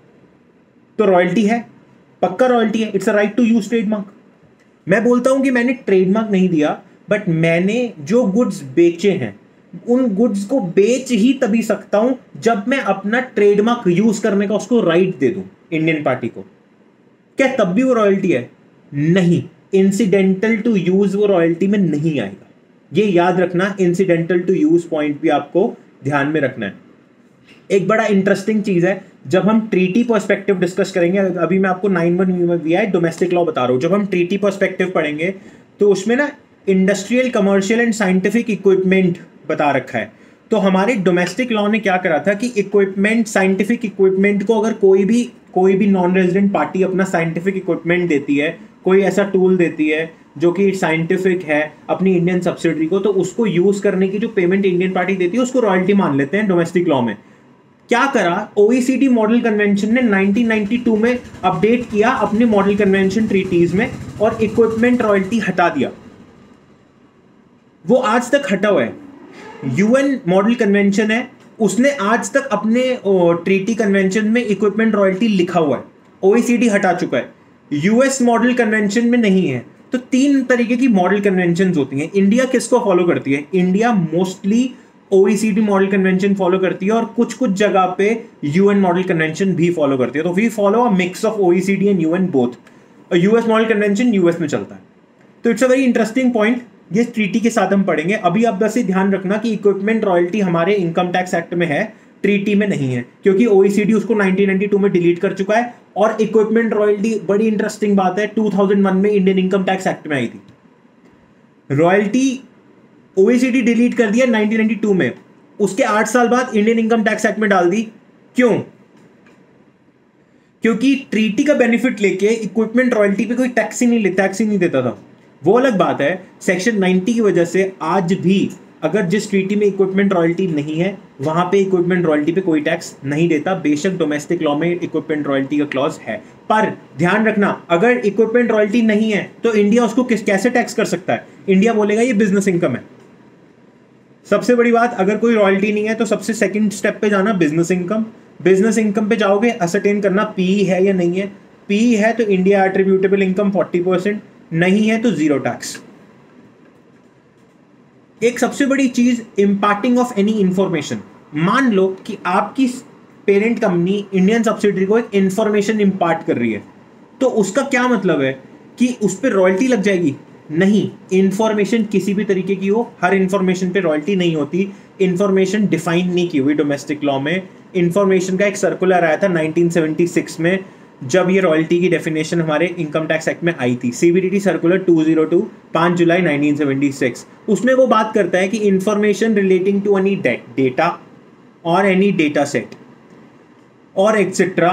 तो रॉयल्टी है, पक्का रॉयल्टी है, it's a right to use trademark. मैं बोलता हूं कि मैंने ट्रेडमार्क नहीं दिया बट मैंने जो गुड्स बेचे हैं उन गुड्स को बेच ही तभी सकता हूं जब मैं अपना ट्रेडमार्क यूज करने का उसको राइट दे दूं इंडियन पार्टी को. क्या तब भी वो रॉयल्टी है? नहीं. इंसिडेंटल टू यूज वो रॉयल्टी में नहीं आएगा. ये याद रखना, इंसिडेंटल टू यूज पॉइंट भी आपको ध्यान में रखना है. एक बड़ा इंटरेस्टिंग चीज है, जब हम ट्रीटी पर्सपेक्टिव डिस्कस करेंगे, अभी मैं आपको nine one V I domestic law बता रहा हूं, जब हम ट्रीटी पर्सपेक्टिव पढ़ेंगे तो उसमें ना industrial, commercial and scientific equipment बता रखा है. तो हमारे डोमेस्टिक लॉ ने क्या करा था कि इक्विपमेंट, साइंटिफिक इक्विपमेंट को अगर कोई भी कोई भी नॉन रेजिडेंट पार्टी अपना साइंटिफिक इक्विपमेंट देती है, कोई ऐसा टूल देती है जो कि साइंटिफिक है अपनी इंडियन सब्सिडरी को, तो उसको यूज करने की जो पेमेंट इंडियन पार्टी देती है उसको रॉयल्टी मान लेते हैं डोमेस्टिक लॉ में. क्या करा, ओईसीडी मॉडल कन्वेंशन ने नाइनटीन नाइंटी टू में अपडेट किया अपने मॉडल कन्वेंशन ट्रीटीज में और इक्विपमेंट रॉयल्टी हटा दिया. वो आज तक हटा हुआ है. यूएन मॉडल कन्वेंशन है, उसने आज तक अपने ट्रीटी कन्वेंशन में इक्विपमेंट रॉयल्टी लिखा हुआ है. ओईसीडी हटा चुका है, यूएस मॉडल कन्वेंशन में नहीं है. तो तीन तरीके की मॉडल कन्वेंशन होती हैं. इंडिया किसको फॉलो करती है? India mostly OECD model convention follow करती है और कुछ कुछ जगह पे यूएन मॉडल कन्वेंशन भी फॉलो करती है. तो we follow a mix of OECD and UN both. US model convention US में चलता है. तो it's a very interesting point, ये ट्रीटी के साथ हम पढ़ेंगे. अभी आप बस ध्यान रखना कि इक्विपमेंट रॉयल्टी हमारे इनकम टैक्स एक्ट में है, ट्रीटी में नहीं है, क्योंकि ओईसीडी उसको नाइनटीन नाइंटी टू में डिलीट कर चुका है. और इक्विपमेंट रॉयल्टी, बड़ी इंटरेस्टिंग बात है, टू थाउजेंड वन में इंडियन इनकम टैक्स एक्ट में आई थी. रॉयल्टी ओईसीडी डिलीट कर दिया नाइनटीन नाइंटी टू में, उसके आठ साल बाद इंडियन इनकम टैक्स एक्ट में डाल दी. क्यों? क्योंकि ट्रीटी का बेनिफिट लेके इक्विपमेंट रॉयल्टी पे कोई टैक्स ही नहीं टैक्स ही नहीं देता था. वो अलग बात है. सेक्शन नाइंटी की वजह से आज भी अगर जिस ट्रीटी में इक्विपमेंट रॉयल्टी नहीं है वहां पे इक्विपमेंट रॉयल्टी पे कोई टैक्स नहीं देता, बेशक डोमेस्टिक लॉ में इक्विपमेंट रॉयल्टी का क्लॉज है। पर ध्यान रखना, अगर इक्विपमेंट रॉयल्टी नहीं है तो इंडिया उसको किस कैसे टैक्स कर सकता है? इंडिया बोलेगा ये बिजनेस इनकम है। सबसे बड़ी बात, अगर कोई रॉयल्टी नहीं है तो सबसे सेकंड स्टेप पे जाना बिजनेस इनकम। बिजनेस इनकम पे जाओगे, असरटेन करना पीई है या नहीं है। पीई है तो India attributable income forty percent, नहीं है तो जीरो टैक्स। एक सबसे बड़ी चीज, इम्पार्टिंग ऑफ एनी इंफॉर्मेशन। मान लो कि आपकी पेरेंट कंपनी इंडियन सब्सिडरी को एक इंफॉर्मेशन इम्पार्ट कर रही है, तो उसका क्या मतलब है कि उस पर रॉयल्टी लग जाएगी? नहीं, इंफॉर्मेशन किसी भी तरीके की हो, हर इंफॉर्मेशन पे रॉयल्टी नहीं होती। इंफॉर्मेशन डिफाइन नहीं की हुई डोमेस्टिक लॉ में। इंफॉर्मेशन का एक सर्कुलर आया था नाइनटीन सेवेंटी सिक्स में, जब ये रॉयल्टी की डेफिनेशन हमारे इनकम टैक्स एक्ट में आई थी, CBDT circular two zero two, पाँच जुलाई नाइनटीन सेवेंटी सिक्स। उसमें वो बात करता है कि information relating to any data और एनी डेटा सेट और एक्सेट्रा,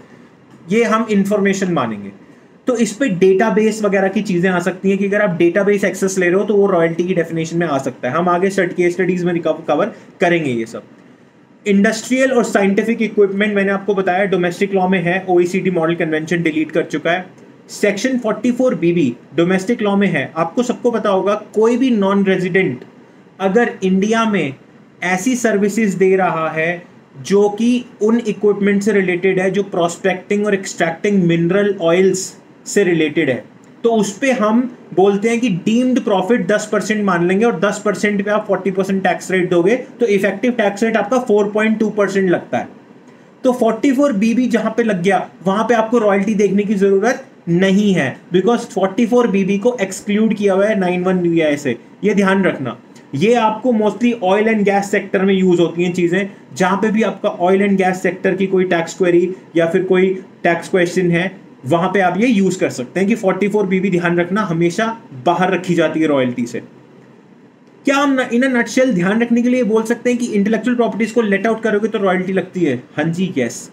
ये हम इंफॉर्मेशन मानेंगे। तो इस पे डेटाबेस वगैरह की चीजें आ सकती हैं कि अगर आप डेटाबेस एक्सेस ले रहे हो तो वो रॉयल्टी की डेफिनेशन में आ सकता है। हम आगे केस स्टडीज में कवर करेंगे ये सब। इंडस्ट्रियल और साइंटिफिक इक्विपमेंट मैंने आपको बताया डोमेस्टिक लॉ में है, ओईसीडी मॉडल कन्वेंशन डिलीट कर चुका है। Section forty four B B domestic law में है। आपको सबको पता होगा, कोई भी नॉन रेजिडेंट अगर इंडिया में ऐसी सर्विसेज दे रहा है जो कि उन इक्विपमेंट से रिलेटेड है जो प्रोस्पेक्टिंग और एक्सट्रैक्टिंग मिनरल ऑयल्स से रिलेटेड है, तो उस पे हम बोलते हैं कि डीम्ड प्रॉफिट टेन परसेंट मान लेंगे और टेन परसेंट पे आप फोर्टी परसेंट टैक्स रेट दोगे, तो इफेक्टिव टैक्स रेट आपका फोर पॉइंट टू परसेंट लगता है। तो फोर्टी फोर बी बी जहां पे लग गया वहां पे आपको रॉयल्टी देखने की जरूरत नहीं है, because forty four B B को एक्सक्लूड किया हुआ है नाइन वन बी आई से। ये ध्यान रखना, ये आपको mostly oil and gas sector में यूज होती हैं चीजें। जहां पे भी आपका ऑयल एंड गैस सेक्टर की कोई टैक्स क्वेरी या फिर कोई टैक्स क्वेश्चन है, वहां पे आप ये यूज कर सकते हैं कि फोर्टी फोर बी बी ध्यान रखना हमेशा बाहर रखी जाती है रॉयल्टी से। क्या हम इन अ नटशेल ध्यान रखने के लिए बोल सकते हैं कि इंटेलेक्चुअल प्रॉपर्टीज को लेट आउट करोगे तो रॉयल्टी लगती है? हाँ जी, यस।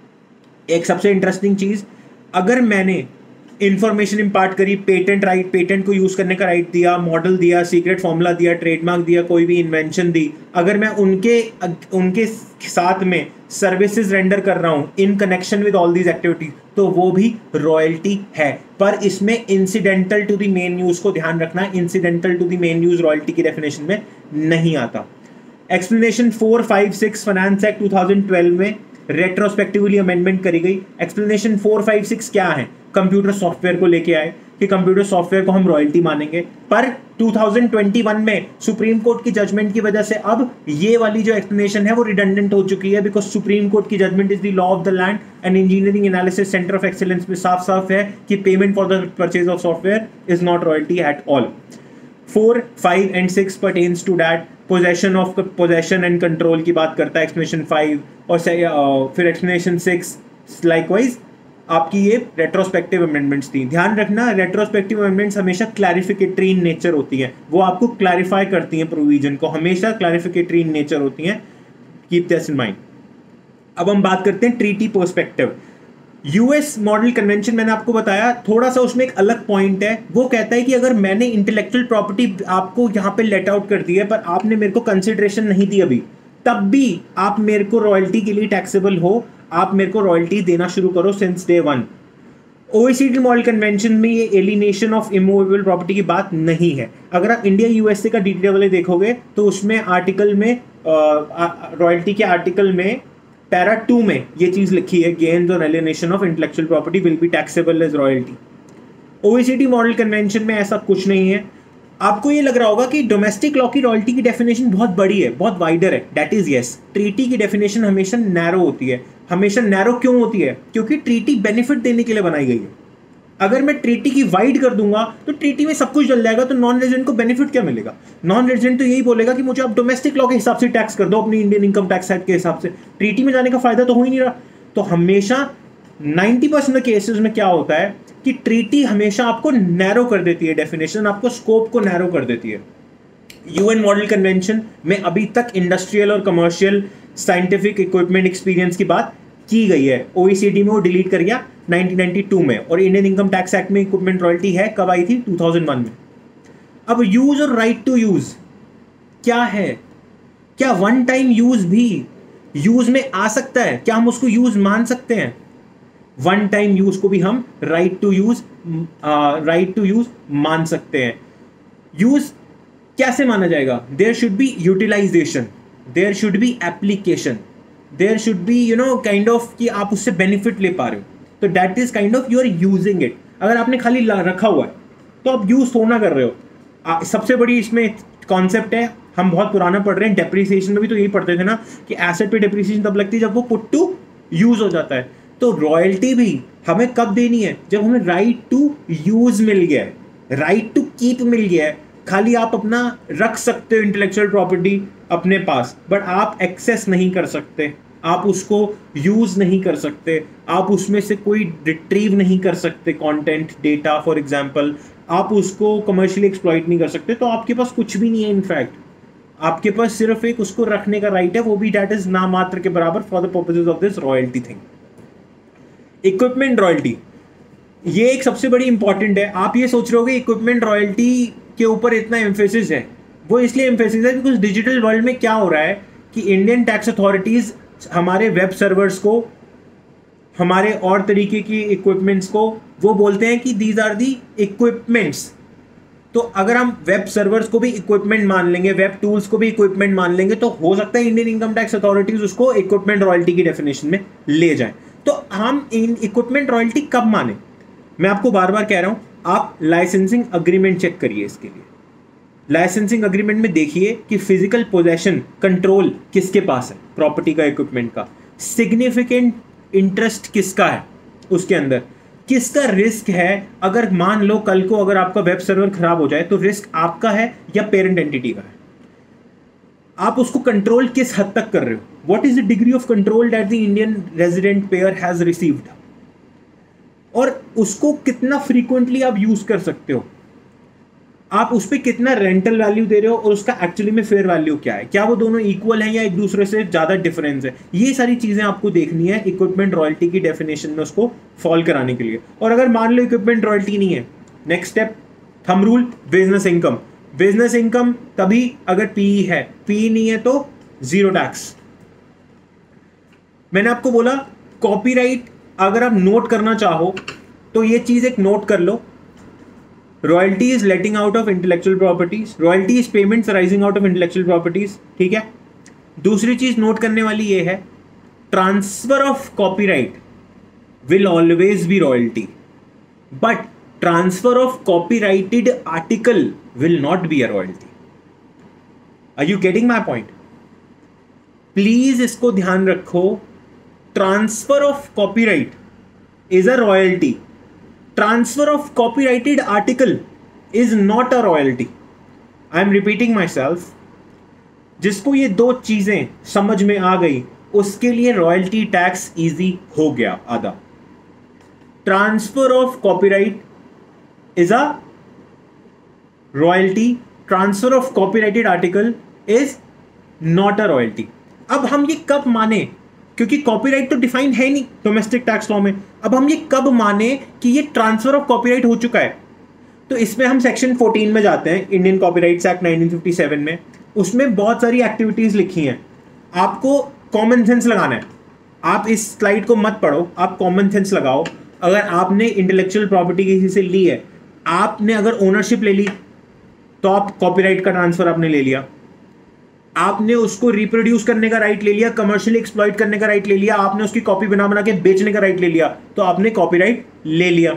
एक सबसे इंटरेस्टिंग चीज, अगर मैंने इंफॉर्मेशन इम्पार्ट करी, पेटेंट राइट, पेटेंट को यूज करने का राइट दिया, मॉडल दिया, सीक्रेट फॉर्मूला दिया, ट्रेडमार्क दिया, कोई भी इन्वेंशन दी, अगर मैं उनके उनके साथ में सर्विसेज रेंडर कर रहा हूं in connection with all these activities, तो वो भी रॉयल्टी है। पर इसमें incidental to the main use को ध्यान रखना, incidental to the main use royalty की डेफिनेशन में नहीं आता। Explanation four five six finance act two thousand twelve में रेट्रोस्पेक्टिवली अमेंडमेंट करी गई। एक्सप्लेनेशन फोर फाइव सिक्स क्या है? कंप्यूटर सॉफ्टवेयर को लेके आए कि कंप्यूटर सॉफ्टवेयर को हम रॉयल्टी मानेंगे। पर टू थाउजेंड ट्वेंटी वन में सुप्रीम कोर्ट की जजमेंट की वजह से अब ये वाली जो एक्सप्लेनेशन है वो रिडंडेंट हो चुकी है, बिकॉज सुप्रीम कोर्ट की judgment is the law of the land and engineering analysis centre of excellence में साफ साफ है कि payment for the purchase of software is not royalty at all. Four five and six pertains to that. Possession of possession and control की बात करता है explanation five, और uh, फिर एक्सप्लेनेशन सिक्स लाइकवाइज आपकी ये रेट्रोस्पेक्टिव अमेंडमेंट्स थी। ध्यान रखना, रेट्रोस्पेक्टिव अमेंडमेंट्स हमेशा क्लैरिफिकेटरी इन नेचर होती हैं, वो आपको क्लैरिफाई करती हैं प्रोविजन को, हमेशा क्लैरिफिकेटरी इन नेचर होती हैं। Keep this in mind. अब हम बात करते हैं treaty perspective. US model convention मैंने आपको बताया, थोड़ा सा उसमें एक अलग पॉइंट है। वो कहता है कि अगर मैंने इंटेलेक्चुअल प्रॉपर्टी आपको यहाँ पे लेट आउट कर दी है पर आपने मेरे को कंसिडरेशन नहीं दी अभी, तब भी आप मेरे को रॉयल्टी के लिए टैक्सेबल हो, आप मेरे को रॉयल्टी देना शुरू करो since day one. OECD model convention में ये एलिनेशन ऑफ इमूवेबल प्रॉपर्टी की बात नहीं है। अगर आप इंडिया यूएसए का डीटी वाले देखोगे तो उसमें आर्टिकल में रॉयल्टी के आर्टिकल में पैरा टू में ये चीज लिखी है, गेन्स और alienation of intellectual property will be taxable as royalty. OECD model convention में ऐसा कुछ नहीं है। आपको ये लग रहा होगा कि डोमेस्टिक लॉ की रॉयल्टी की डेफिनेशन बहुत बड़ी है, बहुत वाइडर है। दैट इज यस, ट्रीटी की डेफिनेशन हमेशा नैरो होती है। हमेशा नैरो क्यों होती है? क्योंकि ट्रीटी बेनिफिट देने के लिए बनाई गई है। अगर मैं ट्रीटी की वाइड कर दूंगा तो ट्रीटी में सब कुछ चल जाएगा, तो नॉन रेजिडेंट को बेनिफिट क्या मिलेगा? नॉन रेजिडेंट तो यही बोलेगा कि मुझे आप डोमेस्टिक लॉ के हिसाब से टैक्स कर दो, अपनी इंडियन इनकम टैक्स एक्ट के हिसाब से। ट्रीटी में जाने का फायदा तो हो ही नहीं रहा। तो हमेशा नाइन्टी परसेंट केसेस में क्या होता है कि ट्रीटी हमेशा आपको नैरो कर देती है, डेफिनेशन आपको स्कोप को नैरो कर देती है। यूएन मॉडल कन्वेंशन में अभी तक इंडस्ट्रियल और कमर्शियल साइंटिफिक इक्विपमेंट एक्सपीरियंस की बात की गई है। ओईसीडी में वो डिलीट कर गया नाइनटीन नाइंटी टू में, और इंडियन इनकम टैक्स एक्ट में इक्विपमेंट रॉयल्टी है, कब आई थी? टू थाउजेंड वन में। अब यूज और राइट टू यूज क्या है? क्या वन टाइम यूज भी यूज में आ सकता है? क्या हम उसको यूज मान सकते हैं? वन टाइम यूज को भी हम right to use right to use मान सकते हैं. यूज कैसे माना जाएगा? There should be utilization, there should be application, there should be you know kind of कि आप उससे बेनिफिट ले पा रहे हो. तो that is kind of you are using it. अगर आपने खाली रखा हुआ है तो आप यूज थोड़ा कर रहे हो. आ, सबसे बड़ी इसमें कॉन्सेप्ट है, हम बहुत पुराना पढ़ रहे हैं, डेप्रिसिएशन में भी तो यही पढ़ते थे ना कि एसेट पे डेप्रिसिएशन तब लगती है जब वो पुट टू यूज हो जाता है. तो रॉयल्टी भी हमें कब देनी है? जब हमें राइट टू यूज मिल गया है, राइट टू कीप मिल गया है. खाली आप अपना रख सकते हो इंटेलेक्चुअल प्रॉपर्टी अपने पास, बट आप एक्सेस नहीं कर सकते, आप उसको यूज नहीं कर सकते, आप उसमें से कोई रिट्रीव नहीं कर सकते कंटेंट, डेटा फॉर एग्जांपल, आप उसको कमर्शियली एक्सप्लॉइट नहीं कर सकते. तो आपके पास कुछ भी नहीं है. इनफैक्ट आपके पास सिर्फ एक उसको रखने का राइट है, वो भी दैट इज ना मात्र के बराबर for the purposes of this royalty thing. Equipment royalty, ये एक सबसे बड़ी इंपॉर्टेंट है. आप ये सोच रहे हो कि इक्विपमेंट रॉयल्टी के ऊपर इतना एम्फेसिस है, वो इसलिए एम्फेसिस है बिकॉज डिजिटल वर्ल्ड में क्या हो रहा है कि इंडियन टैक्स अथॉरिटीज हमारे वेब सर्वर्स को, हमारे और तरीके की इक्विपमेंट्स को वो बोलते हैं कि दीज आर दी इक्विपमेंट्स. तो अगर हम वेब सर्वर्स को भी इक्विपमेंट मान लेंगे, वेब टूल्स को भी इक्विपमेंट मान लेंगे, तो हो सकता है इंडियन इनकम टैक्स अथॉरिटीज उसको इक्विपमेंट रॉयल्टी की डेफिनेशन में ले जाएं. तो हम इन इक्विपमेंट रॉयल्टी कब माने? मैं आपको बार बार कह रहा हूं, आप लाइसेंसिंग अग्रीमेंट चेक करिए. इसके लिए लाइसेंसिंग अग्रीमेंट में देखिए कि फिजिकल पोजेशन कंट्रोल किसके पास है प्रॉपर्टी का, इक्विपमेंट का, सिग्निफिकेंट इंटरेस्ट किसका है उसके अंदर, किसका रिस्क है. अगर मान लो कल को अगर आपका वेब सर्वर खराब हो जाए तो रिस्क आपका है या पेरेंट एंटिटी का है? आप उसको कंट्रोल किस हद तक कर रहे हो? What is the degree of control that the Indian resident payer has received, और उसको कितना फ्रीक्वेंटली आप यूज कर सकते हो, आप उस पर कितना रेंटल वैल्यू दे रहे हो, और उसका एक्चुअली में फेयर वैल्यू क्या है, क्या वो दोनों इक्वल हैं या एक दूसरे से ज्यादा डिफरेंस है. ये सारी चीजें आपको देखनी है इक्विपमेंट रॉयल्टी की डेफिनेशन में उसको फॉल कराने के लिए. और अगर मान लो इक्विपमेंट रॉयल्टी नहीं है, next step thumb rule, business income. Business income तभी अगर पीई है, पीई नहीं है तो जीरो टैक्स. मैंने आपको बोला कॉपीराइट अगर आप नोट करना चाहो तो ये चीज एक नोट कर लो. Royalty is letting out of intellectual properties, royalty is payments arising out of intellectual properties. ठीक है. दूसरी चीज नोट करने वाली ये है, transfer of copyright will always be royalty, but transfer of copyrighted article will not be a royalty. Are you getting my point? Please इसको ध्यान रखो. Transfer of copyright is a royalty. Transfer of copyrighted article is not a royalty. I am repeating myself. जिसको ये दो चीजें समझ में आ गई उसके लिए रॉयल्टी टैक्स इजी हो गया आधा. Transfer of copyright is a royalty, transfer of copyrighted article is not a royalty. अब हम ये कब माने, क्योंकि कॉपीराइट तो डिफाइन है नहीं डोमेस्टिक टैक्स लॉ में, अब हम ये कब माने कि ये ट्रांसफर ऑफ कॉपीराइट हो चुका है? तो इसमें हम सेक्शन फोर्टीन में जाते हैं Indian copyrights act nineteen fifty seven में. उसमें बहुत सारी एक्टिविटीज लिखी हैं, आपको कॉमन सेंस लगाना है. आप इस स्लाइड को मत पढ़ो, आप कॉमन सेंस लगाओ. अगर आपने इंटेलेक्चुअल प्रॉपर्टी किसी से ली है, आपने अगर ओनरशिप ले ली तो आप कॉपीराइट का ट्रांसफर आपने ले लिया. आपने उसको रिप्रोड्यूस करने का राइट ले लिया, कमर्शियली एक्सप्लॉइट करने का राइट ले लिया, आपने उसकी कॉपी बना बना के बेचने का राइट ले लिया, तो आपने कॉपीराइट ले लिया.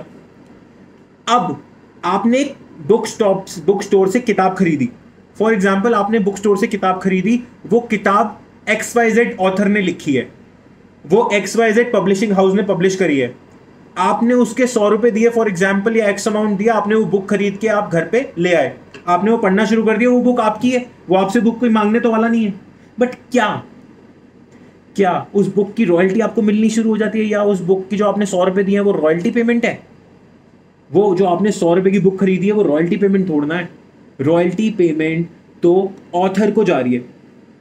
अब आपने बुक स्टॉप बुक स्टोर से किताब खरीदी, फॉर एग्जाम्पल आपने बुक स्टोर से किताब खरीदी, वो किताब एक्स वाई जेड ऑथर ने लिखी है, वो X Y Z publishing house ने पब्लिश करी है, आपने उसके सौ रुपए दिए फॉर एग्जाम्पल या एक्स अमाउंट दिया, आपने वो बुक खरीद के आप घर पे ले आए, आपने वो पढ़ना शुरू कर दिया, वो बुक आपकी है, वो आपसे बुक कोई मांगने तो वाला नहीं है. बट क्या क्या उस बुक की रॉयल्टी आपको मिलनी शुरू हो जाती है, या उस बुक की जो आपने सौ रुपए दिए हैं वो रॉयल्टी पेमेंट है? वो जो आपने सौ रुपए की बुक खरीदी है वो रॉयल्टी पेमेंट थोड़ना है. रॉयल्टी पेमेंट तो ऑथर को जा रही है.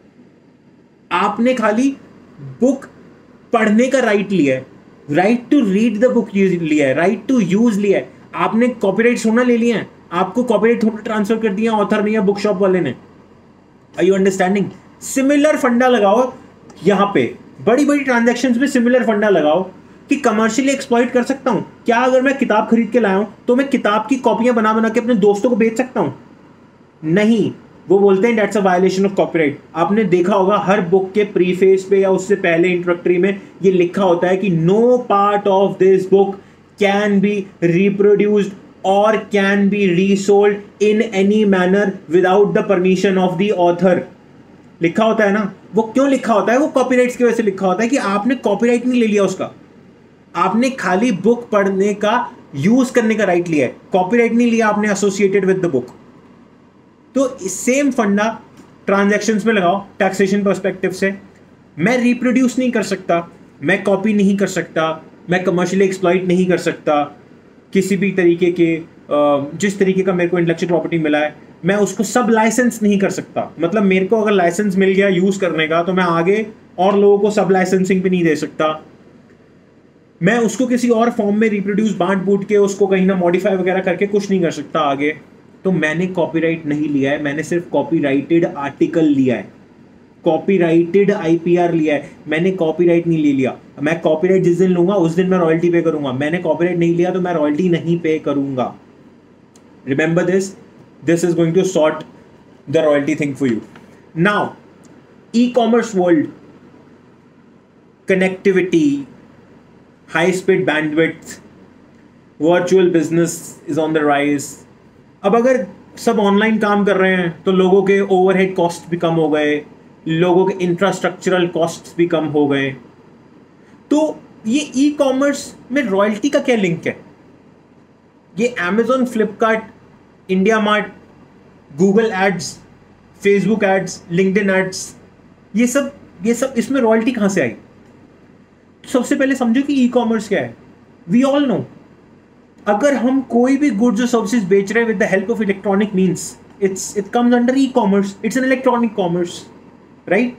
आपने खाली बुक पढ़ने का राइट लिया है, right to read the book लिया है, राइट टू यूज लिया है. आपने कॉपीराइट थोड़ा ले लिया है, आपको कॉपीराइट थोड़ा ट्रांसफर कर दिया ऑथर ने या बुक शॉप वाले ने. Are you understanding? सिमिलर फंडा लगाओ यहाँ पे, बड़ी बड़ी ट्रांजैक्शंस में सिमिलर फंडा लगाओ कि कमर्शियली एक्सप्लॉइट कर सकता हूँ क्या? अगर मैं किताब खरीद के लाया हूँ तो मैं किताब की कॉपियां बना बना के अपने दोस्तों को बेच सकता हूँ? नहीं, वो बोलते हैं that's a violation of copyright. आपने देखा होगा हर बुक के प्रीफेस पे या उससे पहले इंट्रोडक्टरी में ये लिखा होता है कि no part of this book can be reproduced और can be resold in any manner without the permission of the author. लिखा होता है ना। वो क्यों लिखा होता है? वो कॉपीराइट्स की वजह से लिखा होता है कि आपने कॉपीराइट नहीं ले लिया उसका, आपने खाली बुक पढ़ने का, यूज करने का राइट लिया है, कॉपीराइट नहीं लिया आपने एसोसिएटेड विद द बुक। तो सेम फंडा ट्रांजैक्शंस में लगाओ टैक्सेशन पर्सपेक्टिव से। मैं रिप्रोड्यूस नहीं कर सकता, मैं कॉपी नहीं कर सकता, मैं कमर्शियली एक्सप्लॉइट नहीं कर सकता किसी भी तरीके के, जिस तरीके का मेरे को इंटेलेक्चुअल प्रॉपर्टी मिला है मैं उसको सब लाइसेंस नहीं कर सकता। मतलब मेरे को अगर लाइसेंस मिल गया यूज करने का तो मैं आगे और लोगों को सब लाइसेंसिंग भी नहीं दे सकता। मैं उसको किसी और फॉर्म में रिप्रोड्यूस बांट बूट के उसको कहीं ना मॉडिफाई वगैरह करके कुछ नहीं कर सकता आगे। तो मैंने कॉपीराइट नहीं लिया है, मैंने सिर्फ कॉपीराइटेड आर्टिकल लिया है, कॉपीराइटेड आईपीआर लिया है, मैंने कॉपीराइट नहीं ले लिया। मैं कॉपीराइट जिस दिन लूंगा उस दिन मैं रॉयल्टी पे करूंगा, मैंने कॉपीराइट नहीं लिया तो मैं रॉयल्टी नहीं पे करूंगा। Remember this, this is going to sort the royalty thing for you. Now e commerce world, connectivity, high speed bandwidth, virtual business is on the rise. अब अगर सब ऑनलाइन काम कर रहे हैं तो लोगों के ओवरहेड कॉस्ट भी कम हो गए, लोगों के इंफ्रास्ट्रक्चरल कॉस्ट्स भी कम हो गए। तो ये ई कॉमर्स में रॉयल्टी का क्या लिंक है? ये Amazon, Flipkart, India Mart, Google ads, Facebook ads, LinkedIn ads, ये सब ये सब इसमें रॉयल्टी कहां से आई? सबसे पहले समझो कि ई कॉमर्स क्या है। वी ऑल नो, अगर हम कोई भी गुड्स और सर्विसेज बेच रहे हैं with the help of electronic means, it's it comes under e commerce, it's an electronic commerce, right?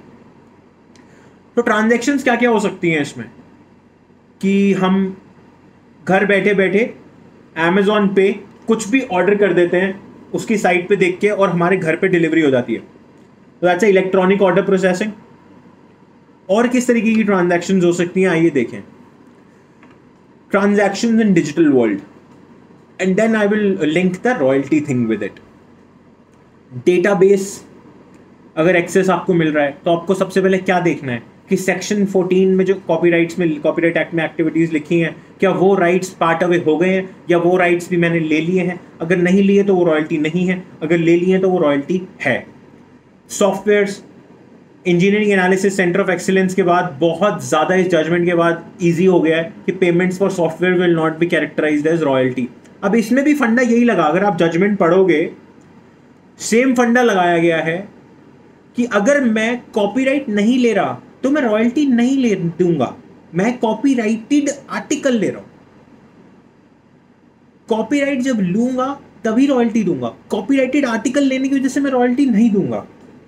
तो ट्रांजैक्शंस क्या क्या हो सकती हैं इसमें कि हम घर बैठे बैठे अमेजॉन पे कुछ भी ऑर्डर कर देते हैं उसकी साइट पे देख के और हमारे घर पे डिलीवरी हो जाती है। तो दैट्स इलेक्ट्रॉनिक ऑर्डर प्रोसेसिंग। और किस तरीके की ट्रांजैक्शंस हो सकती हैं आइए देखें। Transactions in digital world, and then I will link the royalty thing with it. Database अगर एक्सेस आपको मिल रहा है तो आपको सबसे पहले क्या देखना है कि सेक्शन फोर्टीन में जो कॉपीराइट्स में, कॉपीराइट एक्ट में एक्टिविटीज़ लिखी हैं, क्या वो राइट्स पार्ट अवे हो गए हैं या वो राइट्स भी मैंने ले लिए हैं। अगर नहीं लिए तो वो रॉयल्टी नहीं है, अगर ले लिए हैं तो वो रॉयल्टी है। Softwares, engineering analysis centre of excellence के बाद बहुत ज़्यादा इस जजमेंट के बाद ईजी हो गया है कि payments for software will not be characterised as royalty. अब इसमें भी फंडा यही लगा, अगर आप जजमेंट पढ़ोगे सेम फंडा लगाया गया है कि अगर मैं कॉपीराइट नहीं ले रहा तो मैं रॉयल्टी नहीं ले दूंगा, मैं कॉपीराइटेड आर्टिकल ले रहा हूं। कॉपीराइट जब लूंगा तभी रॉयल्टी दूंगा, कॉपीराइटेड आर्टिकल लेने की वजह से मैं रॉयल्टी नहीं दूंगा।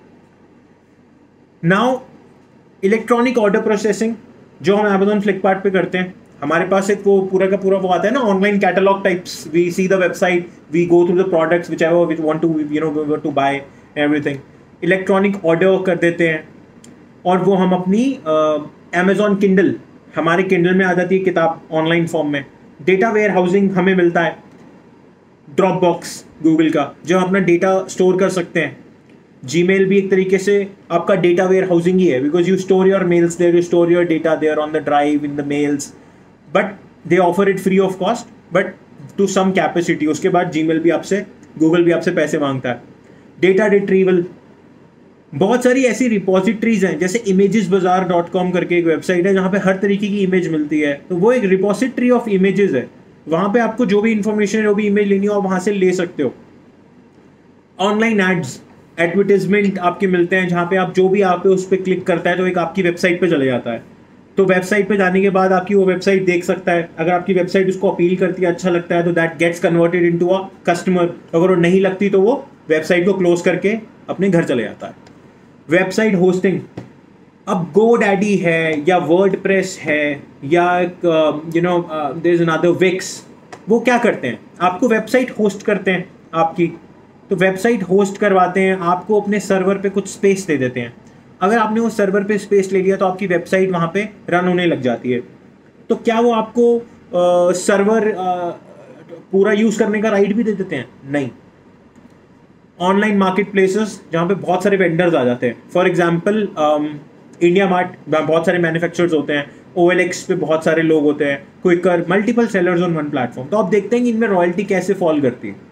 नाउ इलेक्ट्रॉनिक ऑर्डर प्रोसेसिंग जो हम अमेजॉन, फ्लिपकार्ट पे करते हैं, हमारे पास एक वो पूरा का पूरा वो आता है ना online catalogue types. We see the website, we go through the products which ever we want to you know to buy everything. Electronic order कर देते हैं और वो हम अपनी अमेजॉन किंडल, हमारे किंडल में आ जाती है किताब ऑनलाइन फॉर्म में। डेटा वेयर हाउसिंग हमें मिलता है ड्रॉप बॉक्स गूगल का, जो हम अपना डेटा स्टोर कर सकते हैं। जीमेल भी एक तरीके से आपका डेटा वेयर हाउसिंग ही है, because you store your mails there, you store your data there on the drive in the mails, but they offer it free of cost but to some capacity. उसके बाद Gmail भी आपसे, Google भी आपसे पैसे मांगता है। डेटा रिट्रीवल, बहुत सारी ऐसी रिपोजिटरीज हैं, जैसे इमेजेस बाजार डॉट कॉम करके एक वेबसाइट है जहाँ पे हर तरीके की इमेज मिलती है, तो वो एक रिपोजिटरी ऑफ इमेजेस है। वहाँ पे आपको जो भी इंफॉर्मेशन है, जो भी इमेज लेनी हो आप वहाँ से ले सकते हो। ऑनलाइन एड्स, एडवर्टीजमेंट आपके मिलते हैं जहाँ पे आप जो भी आप उस पर क्लिक करता है तो एक आपकी वेबसाइट पे चले जाता है। तो वेबसाइट पे जाने के बाद आपकी वो वेबसाइट देख सकता है, अगर आपकी वेबसाइट उसको अपील करती है, अच्छा लगता है तो that gets converted into a customer. अगर वो नहीं लगती तो वो वेबसाइट को क्लोज करके अपने घर चले जाता है। वेबसाइट होस्टिंग, अब GoDaddy है या वर्डप्रेस है या you know there is another Wix, वो क्या करते हैं, आपको वेबसाइट होस्ट करते हैं आपकी, तो वेबसाइट होस्ट करवाते हैं, आपको अपने सर्वर पे कुछ स्पेस दे देते हैं। अगर आपने वो सर्वर पे स्पेस ले लिया तो आपकी वेबसाइट वहाँ पे रन होने लग जाती है। तो क्या वो आपको सर्वर पूरा यूज़ करने का राइट भी दे देते हैं? नहीं। ऑनलाइन मार्केट प्लेसेस जहाँ पे बहुत सारे वेंडर्स आ जाते हैं, फॉर एग्जाम्पल इंडिया मार्ट, बहुत सारे मैन्युफैक्चरर्स होते हैं, ओ एल एक्स पे बहुत सारे लोग होते हैं, Quikr, multiple sellers on one platform. तो आप देखते हैं कि इनमें रॉयल्टी कैसे फॉल करती है।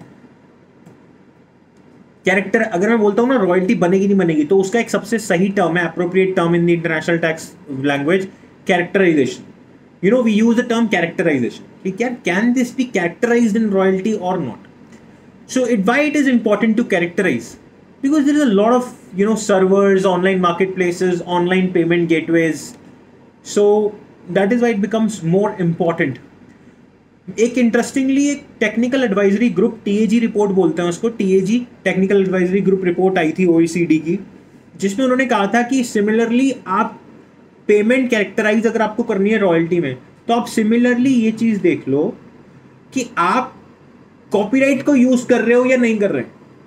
कैरेक्टर, अगर मैं बोलता हूँ ना रॉयल्टी बनेगी नहीं बनेगी, तो उसका एक सबसे सही टर्म है, appropriate term in the international tax language, characterisation. You know we use the term characterisation, ठीक है, can this be characterised in royalty और not? So it, why it is important to characterize? Because there is a lot of, you know, servers, online marketplaces, online payment gateways. So that is why it becomes more important. एक interestingly एक technical advisory group, T A G report बोलते हैं उसको, T A G technical advisory group report आई थी O E C D की, जिसमें उन्होंने कहा था कि सिमिलरली आप पेमेंट कैरेक्टराइज अगर आपको करनी है रॉयल्टी में, तो आप सिमिलरली ये चीज़ देख लो कि आप कॉपीराइट को यूज कर रहे हो या नहीं कर रहे,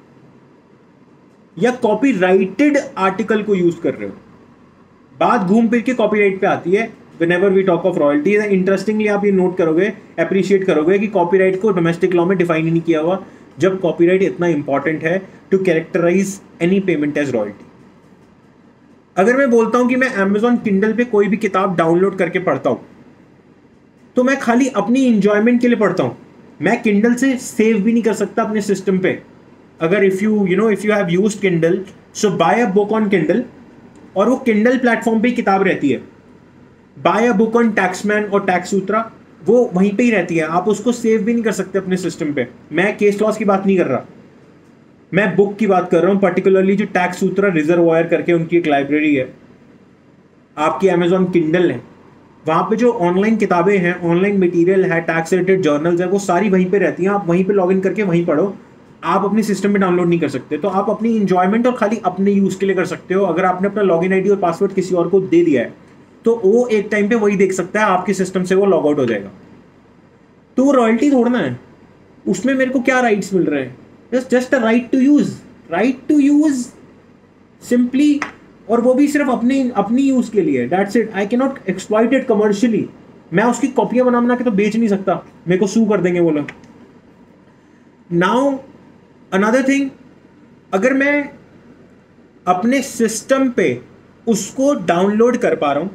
या कॉपीराइटेड आर्टिकल को यूज कर रहे हो। बात घूम फिर के कॉपीराइट पे आती है whenever we talk of royalty. Interestingly आप ये नोट करोगे, अप्रिशिएट करोगे कि कॉपीराइट को डोमेस्टिक लॉ में डिफाइन ही नहीं किया हुआ, जब कॉपीराइट इतना इंपॉर्टेंट है to characterise any payment as royalty. अगर मैं बोलता हूं कि मैं अमेजॉन किंडल पे कोई भी किताब डाउनलोड करके पढ़ता हूं, तो मैं खाली अपनी इंजॉयमेंट के लिए पढ़ता हूं, मैं किंडल से सेव भी नहीं कर सकता अपने सिस्टम पे। अगर if you you know if you have used Kindle, so buy a book on Kindle, और वो किंडल प्लेटफॉर्म पे ही किताब रहती है। Buy a book on Taxmann और टैक्स सूत्रा, वो वहीं पे ही रहती है, आप उसको सेव भी नहीं कर सकते अपने सिस्टम पे। मैं केस लॉस की बात नहीं कर रहा, मैं बुक की बात कर रहा हूँ, पर्टिकुलरली जो टैक्स सूत्रा रिजर्वायर करके उनकी एक लाइब्रेरी है, आपकी अमेजॉन किंडल है, वहाँ पे जो ऑनलाइन किताबें हैं, ऑनलाइन मटेरियल है, टैक्स रिलेटेड जर्नल्स है, वो सारी वहीं पे रहती हैं। आप वहीं पे लॉगिन करके वहीं पढ़ो, आप अपने सिस्टम में डाउनलोड नहीं कर सकते। तो आप अपनी इंजॉयमेंट और खाली अपने यूज़ के लिए कर सकते हो। अगर आपने अपना लॉगिन आईडी और पासवर्ड किसी और को दे दिया है, तो वो एक टाइम पे वही देख सकता है, आपके सिस्टम से वो लॉग आउट हो जाएगा। तो वो रॉयल्टी थोड़ना है, उसमें मेरे को क्या राइट्स मिल रहे हैं? Just just a right to use, right to use simply, और वो भी सिर्फ अपनी अपनी यूज के लिए। That's it. I can not exploit it commercially. मैं उसकी कॉपियां बना बना के तो बेच नहीं सकता, मेरे को सू कर देंगे वो लोग। नाउ अनदर थिंग, अगर मैं अपने सिस्टम पे उसको डाउनलोड कर पा रहा हूं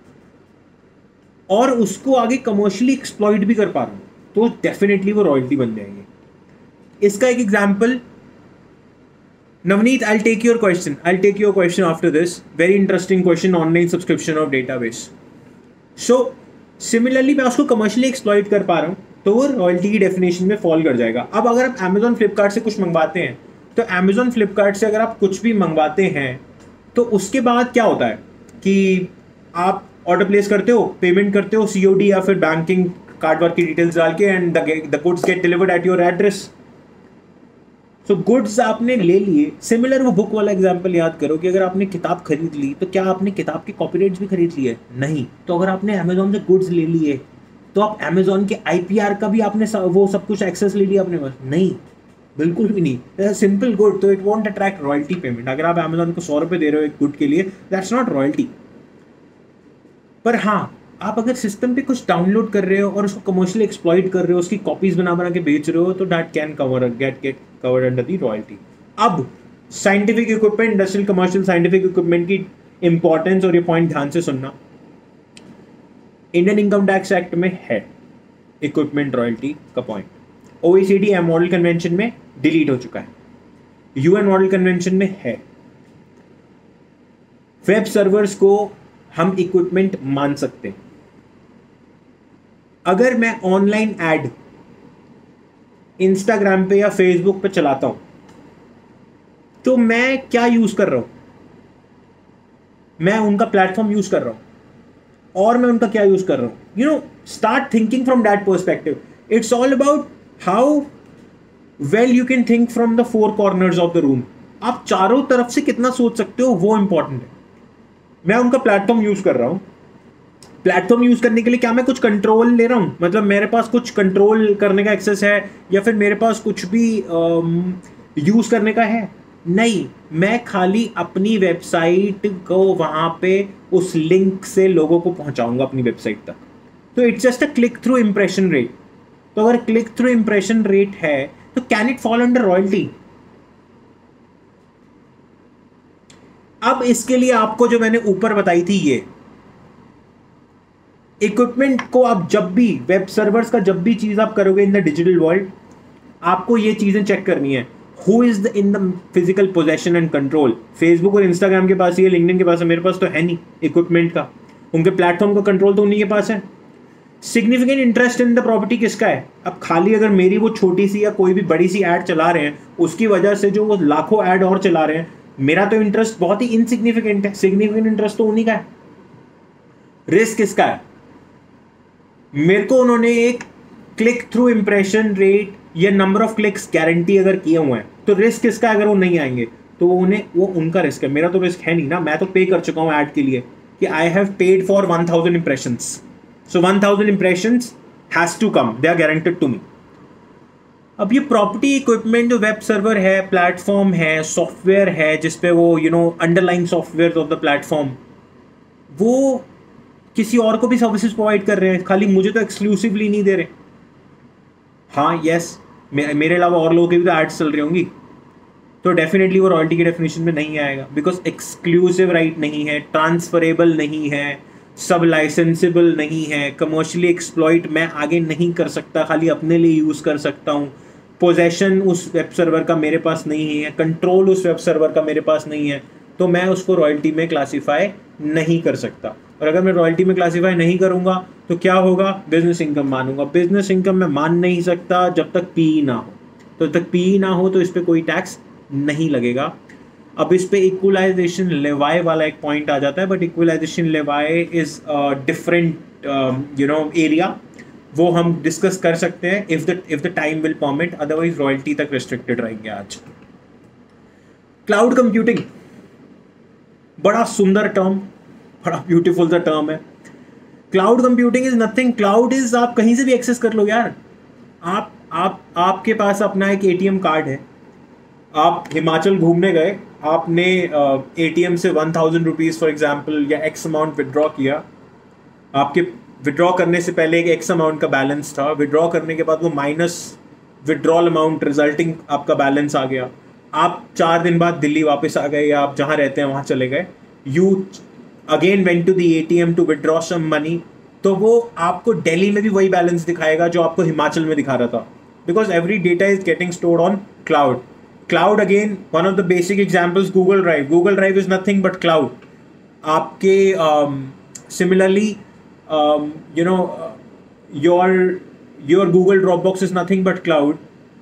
और उसको आगे कमर्शियली एक्सप्लॉइट भी कर पा रहा हूं, तो डेफिनेटली वो रॉयल्टी बन जाएगी। इसका एक example, Navneet, I'll take your question. I'll take your question after this. Very interesting question, online subscription of database. So, similarly, मैं उसको commercially exploit कर पा रहा हूँ, तो वो रॉयल्टी की डेफिनेशन में फॉल कर जाएगा। अब अगर आप Amazon Flipkart से कुछ मंगवाते हैं, तो Amazon Flipkart से अगर आप कुछ भी मंगवाते हैं, तो उसके बाद क्या होता है कि आप ऑर्डर प्लेस करते हो, पेमेंट करते हो सी ओ डी या फिर बैंकिंग कार्ड वर्क की डिटेल्स डाल के, and the goods get delivered at your address. So goods आपने ले लिए। सिमिलर वो बुक वाला एग्जांपल याद करो कि अगर आपने किताब खरीद ली, तो क्या आपने किताब के कॉपीराइट्स भी खरीद लिए? नहीं। तो अगर आपने अमेजोन से गुड्स ले लिए, तो आप अमेजोन के आई पी आर का भी आपने वो सब कुछ एक्सेस ले लिया अपने पास? नहीं, बिल्कुल भी नहीं। सिंपल गुड, तो it won't attract royalty payment. अगर आप अमेजोन को सौ रुपये दे रहे हो एक गुड के लिए, दैट्स नॉट रॉयल्टी। पर हाँ, आप अगर सिस्टम पे कुछ डाउनलोड कर रहे हो और उसको कमर्शियली एक्सप्लॉइट कर रहे हो, उसकी कॉपीज बना बना के बेच रहे हो, तो that can cover get get covered under the royalty. अब scientific equipment, industrial commercial scientific equipment की इंपॉर्टेंस और ये पॉइंट ध्यान से सुनना। इंडियन इनकम टैक्स एक्ट में है इक्विपमेंट रॉयल्टी का point. O E C D model convention में डिलीट हो चुका है, यूएन मॉडल कन्वेंशन में है। वेब सर्वर्स को हम इक्विपमेंट मान सकते हैं। अगर मैं ऑनलाइन एड इंस्टाग्राम पे या फेसबुक पे चलाता हूं, तो मैं क्या यूज कर रहा हूं? मैं उनका प्लेटफॉर्म यूज कर रहा हूं, और मैं उनका क्या यूज कर रहा हूं? You know, start thinking from that perspective. It's all about how well you can think from the four corners of the room. आप चारों तरफ से कितना सोच सकते हो, वो इंपॉर्टेंट है। मैं उनका प्लेटफॉर्म यूज कर रहा हूं, प्लेटफॉर्म यूज करने के लिए क्या मैं कुछ कंट्रोल ले रहा हूं? मतलब मेरे पास कुछ कंट्रोल करने का एक्सेस है, या फिर मेरे पास कुछ भी यूज करने का है? नहीं, मैं खाली अपनी वेबसाइट को वहां पे उस लिंक से लोगों को पहुंचाऊंगा अपनी वेबसाइट तक। तो it's just a click through impression rate. तो अगर क्लिक थ्रू इंप्रेशन रेट है तो can it fall under royalty? अब इसके लिए आपको जो मैंने ऊपर बताई थी ये इक्विपमेंट को आप जब भी वेब सर्वर्स का जब भी चीज आप करोगे इन द डिजिटल वर्ल्ड, आपको ये चीजें चेक करनी है। Who is the in the physical possession and control? Facebook और इंस्टाग्राम के पास, ये लिंक्डइन के पास है, मेरे पास तो है नहीं इक्विपमेंट का। उनके प्लेटफॉर्म का कंट्रोल तो उन्हीं के पास है। Significant interest in the property किसका है? अब खाली अगर मेरी वो छोटी सी या कोई भी बड़ी सी ऐड चला रहे हैं उसकी वजह से जो वो लाखों ऐड और चला रहे हैं, मेरा तो इंटरेस्ट बहुत ही इनसिग्निफिकेंट है। सिग्निफिकेंट इंटरेस्ट तो उन्हीं का है। रिस्क किसका है? मेरे को उन्होंने एक क्लिक थ्रू इंप्रेशन रेट या नंबर ऑफ क्लिक्स गारंटी अगर किए हुए हैं, तो रिस्क किसका? अगर वो नहीं आएंगे तो वो उन्हें वो उनका रिस्क है, मेरा तो रिस्क है नहीं ना। मैं तो पे कर चुका हूं ऐड के लिए कि I have paid for one thousand impressions, so one thousand impressions has to come, they are guaranteed to me. अब ये प्रॉपर्टी इक्विपमेंट जो वेब सर्वर है, प्लेटफॉर्म है, सॉफ्टवेयर है जिसपे वो you know underline software of the platform, वो किसी और को भी सर्विसेज प्रोवाइड कर रहे हैं, खाली मुझे तो एक्सक्लूसिवली नहीं दे रहे। हाँ यस, मे, मेरे अलावा और लोगों की भी तो एड्स चल रही होंगी, तो डेफिनेटली वो रॉयल्टी की डेफिनेशन में नहीं आएगा, बिकॉज एक्सक्लूसिव राइट नहीं है, ट्रांसफरेबल नहीं है, सब लाइसेंसेबल नहीं है, कमर्शियली एक्सप्लॉइट मैं आगे नहीं कर सकता, खाली अपने लिए यूज़ कर सकता हूँ। पोजेशन उस वेब सर्वर का मेरे पास नहीं है, कंट्रोल उस वेब सर्वर का मेरे पास नहीं है, तो मैं उसको रॉयल्टी में क्लासीफाई नहीं कर सकता। और अगर मैं रॉयल्टी में क्लासीफाई नहीं करूंगा तो क्या होगा? बिजनेस इनकम मानूंगा। बिजनेस इनकम मैं मान नहीं सकता जब तक पीई ना हो, तो जब तक पीई ना हो तो इस पर कोई टैक्स नहीं लगेगा। अब इस पे इक्वलाइजेशन लेवाई वाला एक पॉइंट आ जाता है, but equalisation levy is different you know area, वो हम डिस्कस कर सकते हैं if the if the time will permit, otherwise royalty तक रिस्ट्रिक्टेड रहेंगे आज। क्लाउड कंप्यूटिंग, बड़ा सुंदर टर्म, बड़ा ब्यूटीफुल सा टर्म है। Cloud computing is nothing, cloud is आप कहीं से भी एक्सेस कर लो यार। आप आप आपके पास अपना एक एटीएम कार्ड है, आप हिमाचल घूमने गए, आपने एटीएम से one thousand rupees for example या एक्स अमाउंट विड्रॉ किया, आपके विड्रॉ करने से पहले एक एक्स अमाउंट का बैलेंस था, विड्रॉ करने के बाद वो माइनस विड्रॉल अमाउंट रिजल्टिंग आपका बैलेंस आ गया, आप चार दिन बाद दिल्ली वापस आ गए या आप जहाँ रहते हैं वहाँ चले गए, you again went to the ATM to withdraw some money, तो वो आपको दिल्ली में भी वही बैलेंस दिखाएगा जो आपको हिमाचल में दिखा रहा था, because every data is getting stored on cloud. Cloud again one of the basic examples Google Drive, Google Drive is nothing but cloud. आपके similarly you know your your Google Dropbox is nothing but cloud.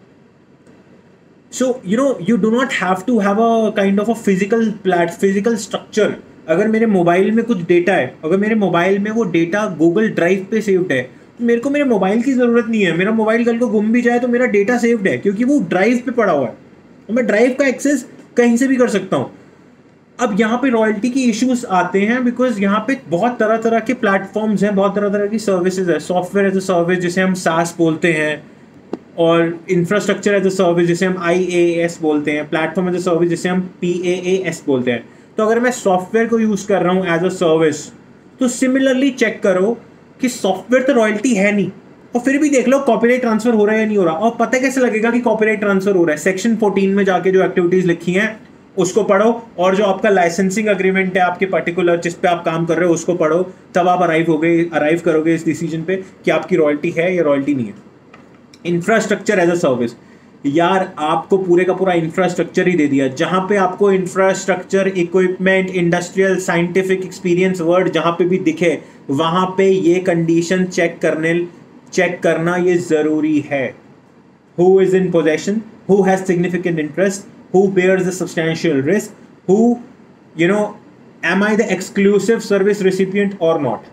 So you know you do not have to have a kind of a physical plat physical structure। अगर मेरे mobile में कुछ data है, अगर मेरे mobile में वो data Google Drive पे सेव्ड है, तो मेरे को मेरे मोबाइल की ज़रूरत नहीं है। मेरा मोबाइल कल को गुम भी जाए तो मेरा डेटा सेव्ड है, क्योंकि वो ड्राइव पे पड़ा हुआ है और मैं ड्राइव का एक्सेस कहीं से भी कर सकता हूँ। अब यहाँ पे रॉयल्टी की इश्यूज आते हैं, बिकॉज यहाँ पे बहुत तरह तरह के प्लेटफॉर्म्स हैं, बहुत तरह तरह की सर्विसेज है। सॉफ्टवेयर एज अ सर्विस जिसे हम सास बोलते हैं, और इंफ्रास्ट्रक्चर एज अ सर्विस जिसे हम आई ए एस बोलते हैं, प्लेटफॉर्म एज अ सर्विस जिसे हम पी ए ए एस बोलते हैं। तो अगर मैं सॉफ्टवेयर को यूज़ कर रहा हूँ एज अ सर्विस, तो सिमिलरली चेक करो कि सॉफ्टवेयर तो रॉयल्टी है नहीं, और फिर भी देख लो कॉपीराइट ट्रांसफर हो रहा है या नहीं हो रहा। और पता कैसे लगेगा कि कॉपीराइट ट्रांसफर हो रहा है? सेक्शन फोर्टीन में जाके जो एक्टिविटीज़ लिखी हैं उसको पढ़ो, और जो आपका लाइसेंसिंग अग्रीमेंट है आपके पर्टिकुलर जिस पे आप काम कर रहे हो उसको पढ़ो, तब आप अराइव हो गए अराइव करोगे इस डिसीजन पे कि आपकी रॉयल्टी है या रॉयल्टी नहीं है। इंफ्रास्ट्रक्चर एज अ सर्विस, यार आपको पूरे का पूरा इंफ्रास्ट्रक्चर ही दे दिया, जहाँ पे आपको infrastructure, equipment, industrial, scientific experience word जहाँ पे भी दिखे वहाँ पे ये कंडीशन चेक करने चेक करना ये ज़रूरी है। Who is in possession, who has significant interest, who bears the substantial risk, who you know am I the exclusive service recipient और not.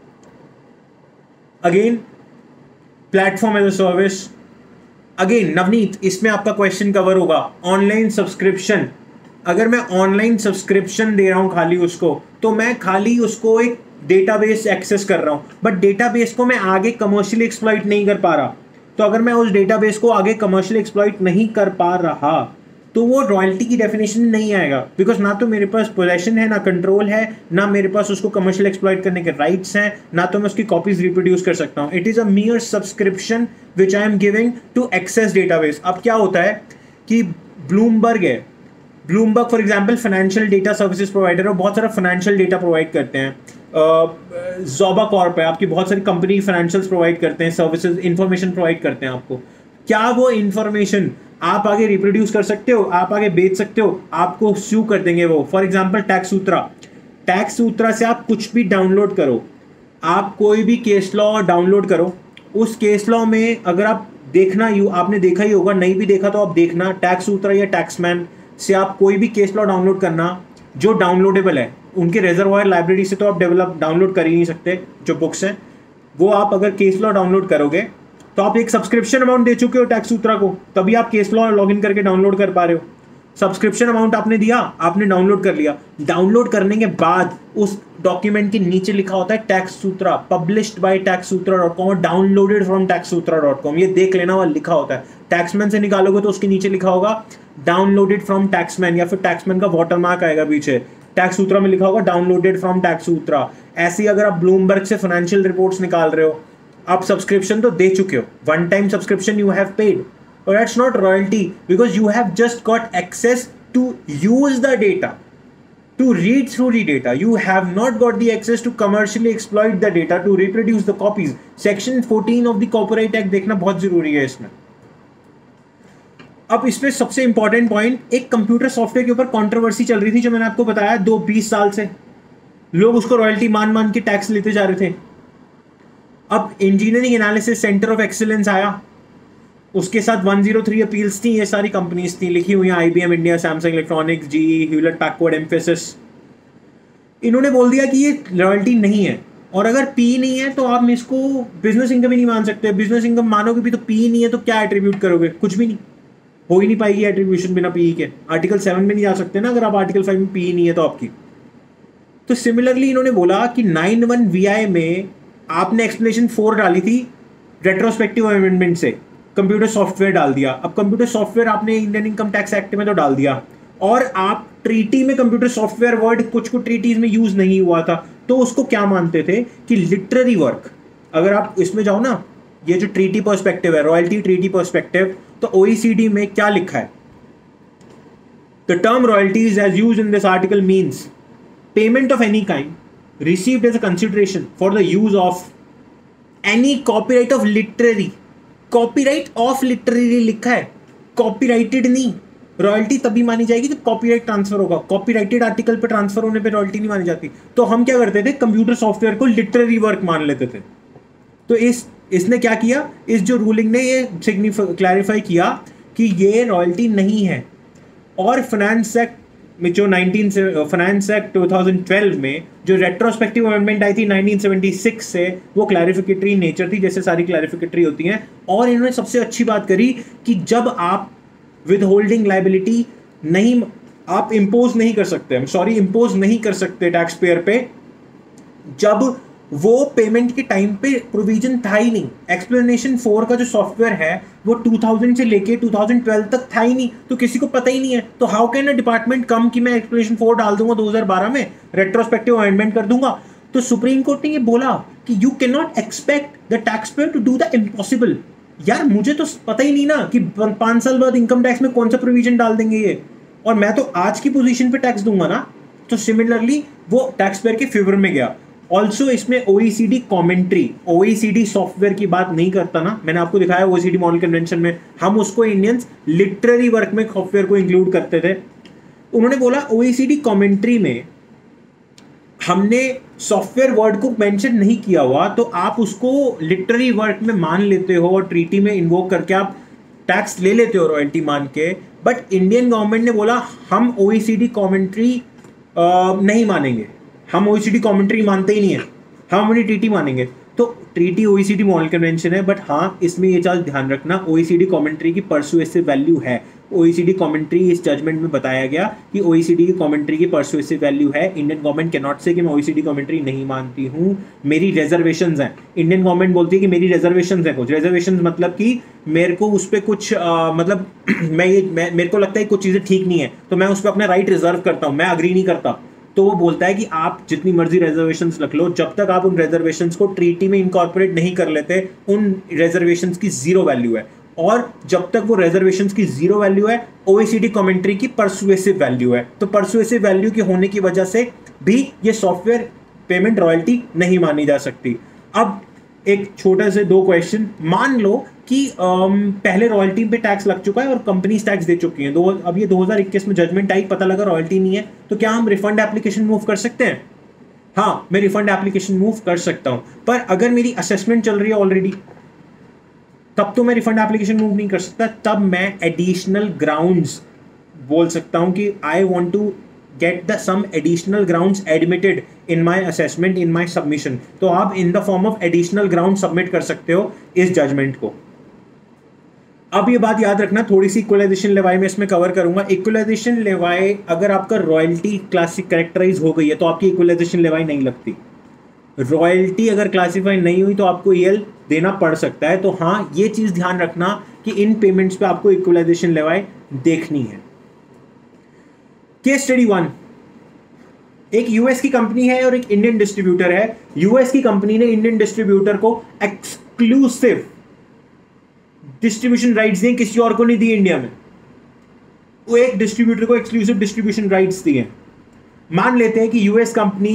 Again platform as a service, again Navneet इसमें आपका question cover होगा। Online subscription, अगर मैं online subscription दे रहा हूँ खाली उसको, तो मैं खाली उसको एक डेटाबेस एक्सेस कर रहा हूँ, बट डेटाबेस को मैं आगे कमर्शियली एक्सप्लॉइट नहीं कर पा रहा। तो अगर मैं उस डेटाबेस को आगे कमर्शियली एक्सप्लॉइट नहीं कर पा रहा, तो वो रॉयल्टी की डेफिनेशन नहीं आएगा, बिकॉज ना तो मेरे पास पोजेशन है, ना कंट्रोल है, ना मेरे पास उसको कमर्शियल एक्सप्लॉइट करने के राइट्स हैं, ना तो मैं उसकी कॉपीज रिप्रोड्यूस कर सकता हूँ. It is a mere subscription which I am giving to access database. अब क्या होता है कि ब्लूमबर्ग है, Bloomberg for example financial data services provider है, बहुत सारा फाइनेंशियल डेटा प्रोवाइड करते हैं. जोबा कॉर्प है, आपकी बहुत सारी कंपनी फाइनेंशियल्स प्रोवाइड करते हैं, सर्विसेज इंफॉर्मेशन प्रोवाइड करते हैं आपको. क्या वो इंफॉर्मेशन आप आगे रिप्रोड्यूस कर सकते हो, आप आगे बेच सकते हो? आपको स्यू कर देंगे वो. For example tax Sutra, tax Sutra से आप कुछ भी डाउनलोड करो, आप कोई भी केस लॉ डाउनलोड करो, उस केस लॉ में अगर आप देखना, यू आपने देखा ही होगा, नहीं भी देखा तो आप देखना, टैक्स सूत्रा या टैक्समैन से आप कोई भी केस लॉ डाउनलोड करना जो डाउनलोडेबल है. उनके रिजर्वायर लाइब्रेरी से तो आप डेवलप डाउनलोड कर ही नहीं सकते, जो बुक्स हैं वो आप अगर केस लॉ डाउनलोड करोगे तो आप एक सब्सक्रिप्शन अमाउंट दे चुके हो टैक्स सूत्रा को, तभी आप केस लॉ लॉगिन करके डाउनलोड कर पा रहे हो. सब्सक्रिप्शन अमाउंट आपने दिया, आपने डाउनलोड कर लिया. डाउनलोड करने के बाद उस डॉक्यूमेंट के नीचे लिखा होता है tax Sutra, published by tax Sutra dot com और downloaded from tax Sutra dot com. ये देख लेना, वह लिखा होता है. टैक्समैन से निकालोगे तो उसके नीचे लिखा होगा डाउनलोडेड फ्रॉम टैक्समैन, या फिर टैक्समैन का वाटरमार्क आएगा पीछे. टैक्स सूत्रा में लिखा होगा डाउनलोडेड फ्रॉम टैक्स सूत्रा. ऐसे ही अगर आप ब्लूमबर्ग से फाइनेंशियल रिपोर्ट्स निकाल रहे हो, आप सब्सक्रिप्शन तो दे चुके हो, one time subscription you have paid, but that's not royalty because you have just got access to use the data, to read through the data. You have not got the access to commercially exploit the data, to reproduce the copies. Section fourteen of the Copyright Act देखना बहुत जरूरी है इसमें. अब इसमें सबसे important point, एक computer software के ऊपर कंट्रोवर्सी चल रही थी जो मैंने आपको बताया, दो बीस साल से लोग उसको रॉयल्टी मान मान के टैक्स लेते जा रहे थे. अब engineering analysis centre of excellence आया, उसके साथ वन ज़ीरो थ्री अपील्स थी, ये सारी कंपनीज थी लिखी हुई, आईबीएम इंडिया, सैमसंग इलेक्ट्रॉनिक्स, जी, ह्यूलेट पैकवर्ड, एम्फेसिस. इन्होंने बोल दिया कि ये रॉयल्टी नहीं है, और अगर पी नहीं है तो आप इसको बिजनेस इनकम ही नहीं मान सकते. बिजनेस इनकम मानोगे भी तो पी नहीं है तो क्या एट्रीब्यूट करोगे? कुछ भी नहीं, हो ही नहीं पाएगी एट्रीब्यूशन बिना पी के. आर्टिकल सेवन में नहीं जा सकते ना अगर आप आर्टिकल फाइव में पी नहीं है तो आपकी. तो सिमिलरली इन्होंने बोला कि नाइन वन वी आई में आपने एक्सप्लेनेशन फोर डाली थी रेट्रोस्पेक्टिव अमेंडमेंट से, कंप्यूटर सॉफ्टवेयर डाल दिया. अब कंप्यूटर सॉफ्टवेयर आपने इंडियन इनकम टैक्स एक्ट में तो डाल दिया, और आप ट्रीटी में कंप्यूटर सॉफ्टवेयर वर्ड कुछ कुछ ट्रीटीज में यूज नहीं हुआ था, तो उसको क्या मानते थे कि लिटरेरी वर्क. अगर आप इसमें जाओ ना, ये जो ट्रीटी पर्सपेक्टिव है, रॉयल्टी ट्रीटी पर्सपेक्टिव, तो ओईसीडी में क्या लिखा है? The term royalties as used in this article means payment of any kind received as a consideration for the use of any copyright of literary. copyright of literary लिखा है, copyrighted नहीं. Royalty तभी मानी जाएगी जब कॉपीराइट ट्रांसफर होगा. Copyrighted article पे transfer होने पे रॉयल्टी नहीं मानी जाती. तो हम क्या करते थे, कंप्यूटर सॉफ्टवेयर को लिटरेरी वर्क मान लेते थे. तो इस इसने क्या किया, इस जो रूलिंग ने ये सिग्निफाई क्लैरिफाई किया कि ये रॉयल्टी नहीं है. और फाइनेंस एक्ट में जो नाइनटीन से finance act two thousand twelve में जो रेट्रोस्पेक्टिव अमेंडमेंट आई थी नाइनटीन सेवेंटी सिक्स से, वो क्लैरिफिकेटरी नेचर थी, जैसे सारी क्लैरिफिकेटरी होती हैं. और इन्होंने सबसे अच्छी बात करी कि जब आप विद होल्डिंग लाइबिलिटी नहीं, आप इम्पोज नहीं कर सकते, सॉरी इम्पोज नहीं कर सकते टैक्स पेयर पे, जब वो पेमेंट के टाइम पे प्रोविजन था ही नहीं. एक्सप्लेनेशन फोर का जो सॉफ्टवेयर है वो टू थाउजेंड से लेके टू थाउजेंड ट्वेल्व तक था ही नहीं, तो किसी को पता ही नहीं है. तो how can a department come कि मैं एक्सप्लेनेशन फोर डाल दूंगा दो हज़ार बारह में, रेट्रोस्पेक्टिव अमेंडमेंट कर दूंगा. तो सुप्रीम कोर्ट ने ये बोला कि you can not expect the tax payer to do the impossible. यार मुझे तो पता ही नहीं ना कि पाँच साल बाद इनकम टैक्स में कौन सा प्रोविजन डाल देंगे ये, और मैं तो आज की पोजीशन पे टैक्स दूंगा ना. तो सिमिलरली वो टैक्स पेयर के फेवर में गया. ऑल्सो इसमें ओईसीडी कॉमेंट्री, ओईसीडी सॉफ्टवेयर की बात नहीं करता ना, मैंने आपको दिखाया ओईसीडी मॉडल कन्वेंशन में हम उसको इंडियंस लिटरेरी वर्क में सॉफ्टवेयर को इंक्लूड करते थे. उन्होंने बोला ओईसीडी कॉमेंट्री में हमने सॉफ्टवेयर वर्ड को मेंशन नहीं किया हुआ, तो आप उसको लिटरेरी वर्क में मान लेते हो और ट्रीटी में इन्वोक करके आप टैक्स ले लेते हो रॉयल्टी मान के. बट इंडियन गवर्नमेंट ने बोला हम ओईसीडी कॉमेंट्री नहीं मानेंगे, हम ओईसीडी कमेंट्री मानते ही नहीं है, हम अपनी ट्रीटी मानेंगे. तो ट्रीटी ओईसीडी मॉडल कन्वेंशन है, बट हाँ इसमें ये चीज ध्यान रखना, ओईसीडी कमेंट्री की परसुएसिव वैल्यू है. ओईसीडी कमेंट्री इस जजमेंट में बताया गया कि ओईसीडी की कमेंट्री की परसुएसिव वैल्यू है। Indian government can not say कि मैं ओईसीडी कमेंट्री नहीं मानती हूँ, मेरी रिजर्वेशंस हैं। इंडियन गवर्नमेंट बोलती है कि मेरी रिजर्वेशंस हैं, कुछ रिजर्वेशंस मतलब कि मेरे को उस पर कुछ आ, मतलब मैं ये मैं मेरे को लगता है कुछ चीज़ें ठीक नहीं है तो मैं उस पर अपना राइट रिजर्व करता हूँ, मैं अग्री नहीं करता। तो वो बोलता है कि आप जितनी मर्जी रिजर्वेशंस रख लो, जब तक आप उन रिजर्वेशंस को ट्रीटी में इनकॉर्पोरेट नहीं कर लेते उन रिजर्वेशंस की जीरो वैल्यू है। और जब तक वो रिजर्वेशंस की जीरो वैल्यू है, ओईसीडी कमेंट्री की परसुएसिव वैल्यू है। तो परसुएसिव वैल्यू के होने की वजह से भी ये सॉफ्टवेयर पेमेंट रॉयल्टी नहीं मानी जा सकती। अब एक छोटे से दो क्वेश्चन, मान लो कि अम, पहले रॉयल्टी पे टैक्स लग चुका है और कंपनीज टैक्स दे चुकी हैं, दो अब ये दो हज़ार इक्कीस में जजमेंट आई, पता लगा रॉयल्टी नहीं है, तो क्या हम रिफंड एप्लीकेशन मूव कर सकते हैं? हाँ, मैं रिफंड एप्लीकेशन मूव कर सकता हूं, पर अगर मेरी असेसमेंट चल रही है ऑलरेडी तब तो मैं रिफंड एप्लीकेशन मूव नहीं कर सकता। तब मैं एडिशनल ग्राउंड्स बोल सकता हूं कि I want to get the some additional grounds admitted in my assessment in my submission. तो आप in the form of additional ground submit कर सकते हो इस जजमेंट को। अब ये बात याद रखना, थोड़ी सी इक्वलाइजेशन लेवाई में इसमें कवर करूंगा। इक्वलाइजेशन लेवाई अगर आपका रॉयल्टी क्लासिक कैरेक्टराइज हो गई है तो आपकी इक्वलाइजेशन लेवाई नहीं लगती। रॉयल्टी अगर क्लासिफाई नहीं हुई तो आपको ईएल देना पड़ सकता है। तो हाँ, ये चीज़ ध्यान रखना कि इन पेमेंट्स पे आपको इक्वलाइजेशन लेवाई देखनी है। केस स्टडी वन, एक यूएस की कंपनी है और एक इंडियन डिस्ट्रीब्यूटर है। यूएस की कंपनी ने इंडियन डिस्ट्रीब्यूटर को एक्सक्लूसिव डिस्ट्रीब्यूशन राइट्स दिए, किसी और को नहीं दिए इंडिया में। वो एक डिस्ट्रीब्यूटर को एक्सक्लूसिव डिस्ट्रीब्यूशन राइट्स दिए। मान लेते हैं कि यूएस कंपनी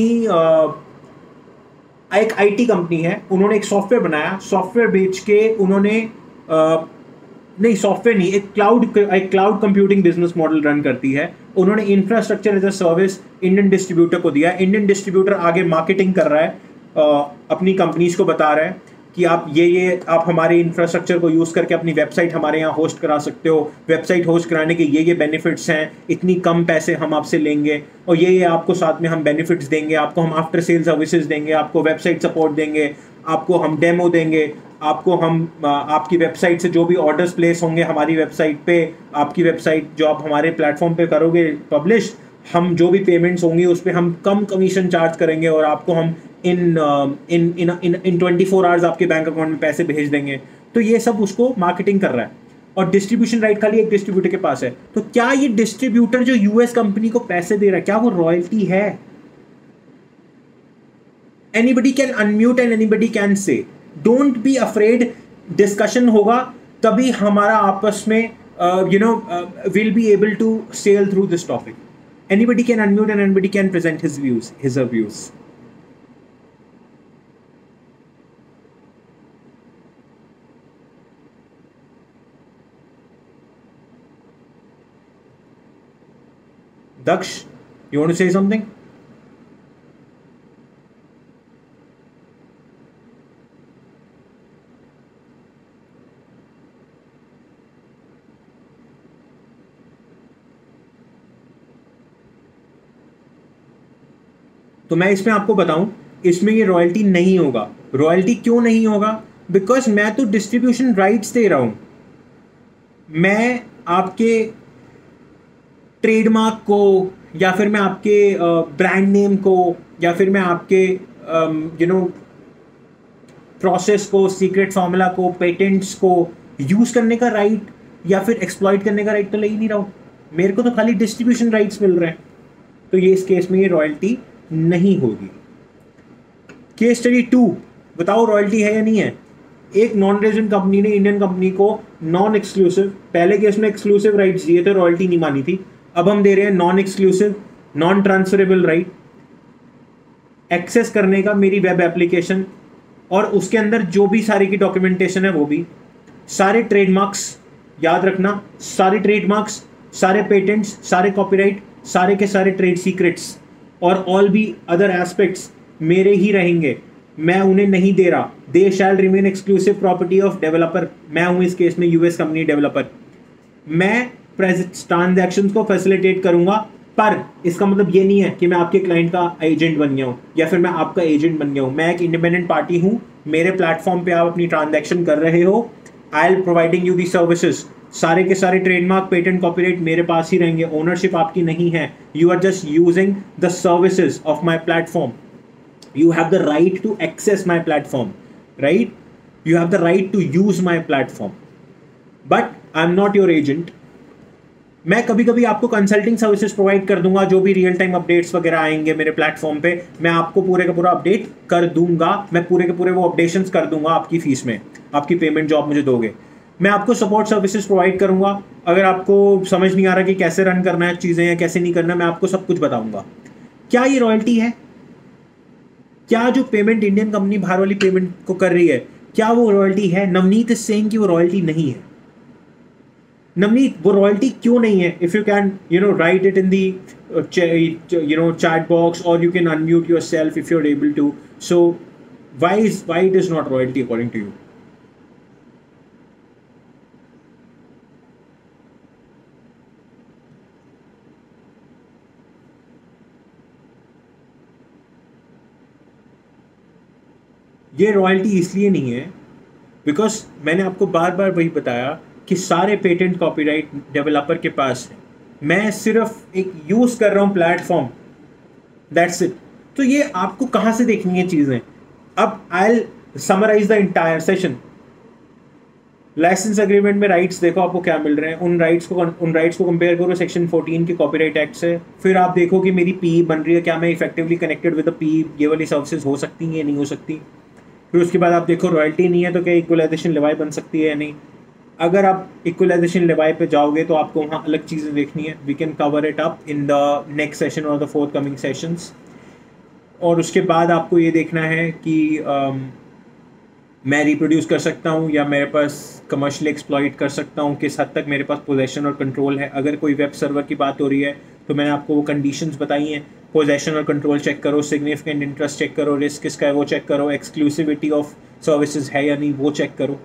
एक आईटी कंपनी है, उन्होंने एक सॉफ्टवेयर बनाया, सॉफ्टवेयर बेच के उन्होंने आ, नहीं सॉफ्टवेयर नहीं, एक क्लाउड एक cloud computing business model run करती है। उन्होंने infrastructure as a service Indian distributor को दिया। इंडियन डिस्ट्रीब्यूटर आगे मार्केटिंग कर रहा है, आ, अपनी कंपनीज को बता रहा है कि आप ये ये आप हमारे इंफ्रास्ट्रक्चर को यूज़ करके अपनी वेबसाइट हमारे यहाँ होस्ट करा सकते हो। वेबसाइट होस्ट कराने के ये ये बेनिफिट्स हैं, इतनी कम पैसे हम आपसे लेंगे और ये ये आपको साथ में हम बेनिफिट्स देंगे, आपको हम आफ्टर सेल सर्विसेज देंगे, आपको वेबसाइट सपोर्ट देंगे, आपको हम डेमो देंगे, आपको हम आपकी वेबसाइट से जो भी ऑर्डर्स प्लेस होंगे हमारी वेबसाइट पे, आपकी वेबसाइट जो आप हमारे प्लेटफॉर्म पे करोगे पब्लिश, हम जो भी पेमेंट्स होंगी उस पर हम कम कमीशन चार्ज करेंगे और आपको हम in in in in in twenty four hours आपके बैंक अकाउंट में पैसे भेज देंगे। तो ये सब उसको मार्केटिंग कर रहा है और डिस्ट्रीब्यूशन राइट खाली एक डिस्ट्रीब्यूटर के पास है। तो क्या ये डिस्ट्रीब्यूटर जो यूएस कंपनी को पैसे दे रहा है, क्या वो रॉयल्टी है? Anybody can unmute and anybody can say, don't be afraid. Discussion होगा तभी हमारा आपस में you know will be able to sail through this topic. Anybody can unmute and anybody can present his views, his or views. Daksh, you want to say something? तो मैं इसमें आपको बताऊं, इसमें ये रॉयल्टी नहीं होगा। रॉयल्टी क्यों नहीं होगा? बिकॉज मैं तो डिस्ट्रीब्यूशन राइट्स दे रहा हूं। मैं आपके ट्रेडमार्क को या फिर मैं आपके ब्रांड नेम को या फिर मैं आपके यू नो प्रोसेस को, सीक्रेट फार्मूला को, पेटेंट्स को यूज करने का राइट या फिर एक्सप्लॉइट करने का राइट तो ले ही नहीं रहा हूं। मेरे को तो खाली डिस्ट्रीब्यूशन राइट्स मिल रहे हैं। तो ये इस केस में ये रॉयल्टी नहीं होगी। केस स्टडी टू, बताओ रॉयल्टी है या नहीं है। एक नॉन रेजिडेंट कंपनी ने इंडियन कंपनी को नॉन एक्सक्लूसिव, पहले केस में एक्सक्लूसिव राइट्स दिए थे, रॉयल्टी नहीं मानी थी। अब हम दे रहे हैं non exclusive, non transferable right access करने का मेरी वेब एप्लीकेशन, और उसके अंदर जो भी सारी की डॉक्यूमेंटेशन है वो भी, सारे ट्रेडमार्क्स याद रखना, सारे ट्रेडमार्क्स, सारे पेटेंट्स, सारे कॉपीराइट, सारे के सारे ट्रेड सीक्रेट्स और ऑल बी अदर एस्पेक्ट्स मेरे ही रहेंगे। मैं उन्हें नहीं दे रहा। They shall remain exclusive property of developer. मैं हूं इस केस में यूएस कंपनी डेवलपर। मैं ट्रांजैक्शंस को फैसिलिटेट करूंगा, पर इसका मतलब ये नहीं है कि मैं आपके क्लाइंट का एजेंट बन गया हूं या फिर मैं आपका एजेंट बन गया हूं। मैं एक इंडिपेंडेंट पार्टी हूं। मेरे प्लेटफॉर्म पे आप अपनी ट्रांजैक्शन कर रहे हो, I'll providing you the services, सारे के सारे ट्रेडमार्क, पेटेंट, कॉपीराइट मेरे पास ही रहेंगे, ओनरशिप आपकी नहीं है, you are just using the services of my platform, you have the right to access my platform, right? You have the right to use my platform, but I'm not your agent. मैं कभी कभी आपको consulting services provide कर दूंगा, जो भी real time updates वगैरह आएंगे मेरे प्लेटफॉर्म पे मैं आपको पूरे का पूरा अपडेट कर दूंगा, मैं पूरे के पूरे वो अपडेशंस कर दूंगा आपकी फीस में, आपकी पेमेंट जो आप मुझे दोगे। मैं आपको सपोर्ट सर्विसेज प्रोवाइड करूंगा, अगर आपको समझ नहीं आ रहा कि कैसे रन करना है चीज़ें या कैसे नहीं करना, मैं आपको सब कुछ बताऊंगा। क्या ये रॉयल्टी है? क्या जो पेमेंट इंडियन कंपनी बाहर वाली पेमेंट को कर रही है, क्या वो रॉयल्टी है? नवनीत इज सेइंग कि वो रॉयल्टी नहीं है। नवनीत, वो रॉयल्टी क्यों नहीं है? If you can you know write it in the you know chat box, और you can unmute yourself if you are able to. So why is why it is not royalty according to you? ये royalty इसलिए नहीं है because मैंने आपको बार बार वही बताया कि सारे पेटेंट कॉपीराइट डेवलपर के पास है, मैं सिर्फ एक यूज़ कर रहा हूँ प्लेटफॉर्म, दैट्स इट। तो ये आपको कहाँ से देखनी है चीज़ें? अब I will summarize the entire session. License agreement में राइट्स देखो आपको क्या मिल रहे हैं, उन राइट्स को उन राइट्स को कंपेयर करो सेक्शन फोर्टीन के कॉपीराइट एक्ट से, फिर आप देखो कि मेरी पी बन रही है, क्या मैं effectively connected with the P, ये वाली सर्विसेज हो सकती हैं या नहीं हो सकती। फिर उसके बाद आप देखो रॉयल्टी नहीं है तो क्या इक्वलाइजेशन लेवाई बन सकती है या नहीं। अगर आप इक्वलाइजेशन लेवाई पे जाओगे तो आपको वहाँ अलग चीज़ें देखनी है, we can cover it up in the next session और द फोर्थ कमिंग सेशंस। और उसके बाद आपको ये देखना है कि um, मैं रिप्रोड्यूस कर सकता हूँ या मेरे पास कमर्शियल एक्सप्लॉइट कर सकता हूँ, किस हद तक मेरे पास पोजेशन और कंट्रोल है। अगर कोई वेब सर्वर की बात हो रही है तो मैंने आपको वो कंडीशंस बताई हैं, पोजेशन और कंट्रोल चेक करो, सिग्निफिकेंट इंटरेस्ट चेक करो, रिस्क किसका है वो चेक करो, एक्सक्लूसिविटी ऑफ सर्विसेज है या नहीं वो चेक करो।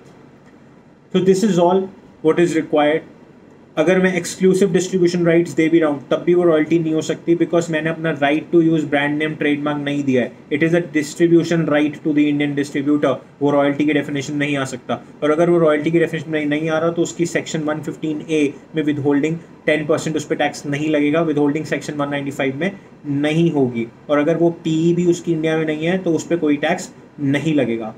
तो this is all what is required. अगर मैं एक्सक्लूसिव डिस्ट्रीब्यूशन राइट्स दे भी रहा हूँ तब भी वो रॉयल्टी नहीं हो सकती, बिकॉज मैंने अपना right to use brand name trademark नहीं दिया है। It is a distribution right to the Indian distributor, वो रॉयल्टी की डेफिनेशन नहीं आ सकता। और अगर वो रॉयल्टी की डेफिनेशन नहीं, नहीं आ रहा तो उसकी सेक्शन वन फिफ्टीन ए में विद होल्डिंग टेन परसेंट उस पर टैक्स नहीं लगेगा, withholding section one ninety five में नहीं होगी। और अगर वो पी भी उसकी इंडिया में नहीं है तो उस पर कोई टैक्स नहीं लगेगा।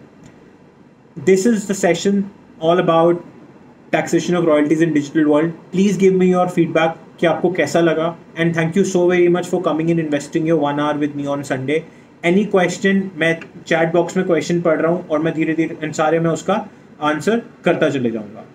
This is the session all about taxation of royalties in digital world. Please give me your feedback कि आपको कैसा लगा, and thank you so very much for coming in, investing your one hour with me on Sunday. Any question, मैं chat box में question पढ़ रहा हूँ और मैं धीरे धीरे इन सारे में उसका आंसर करता चले जाऊँगा।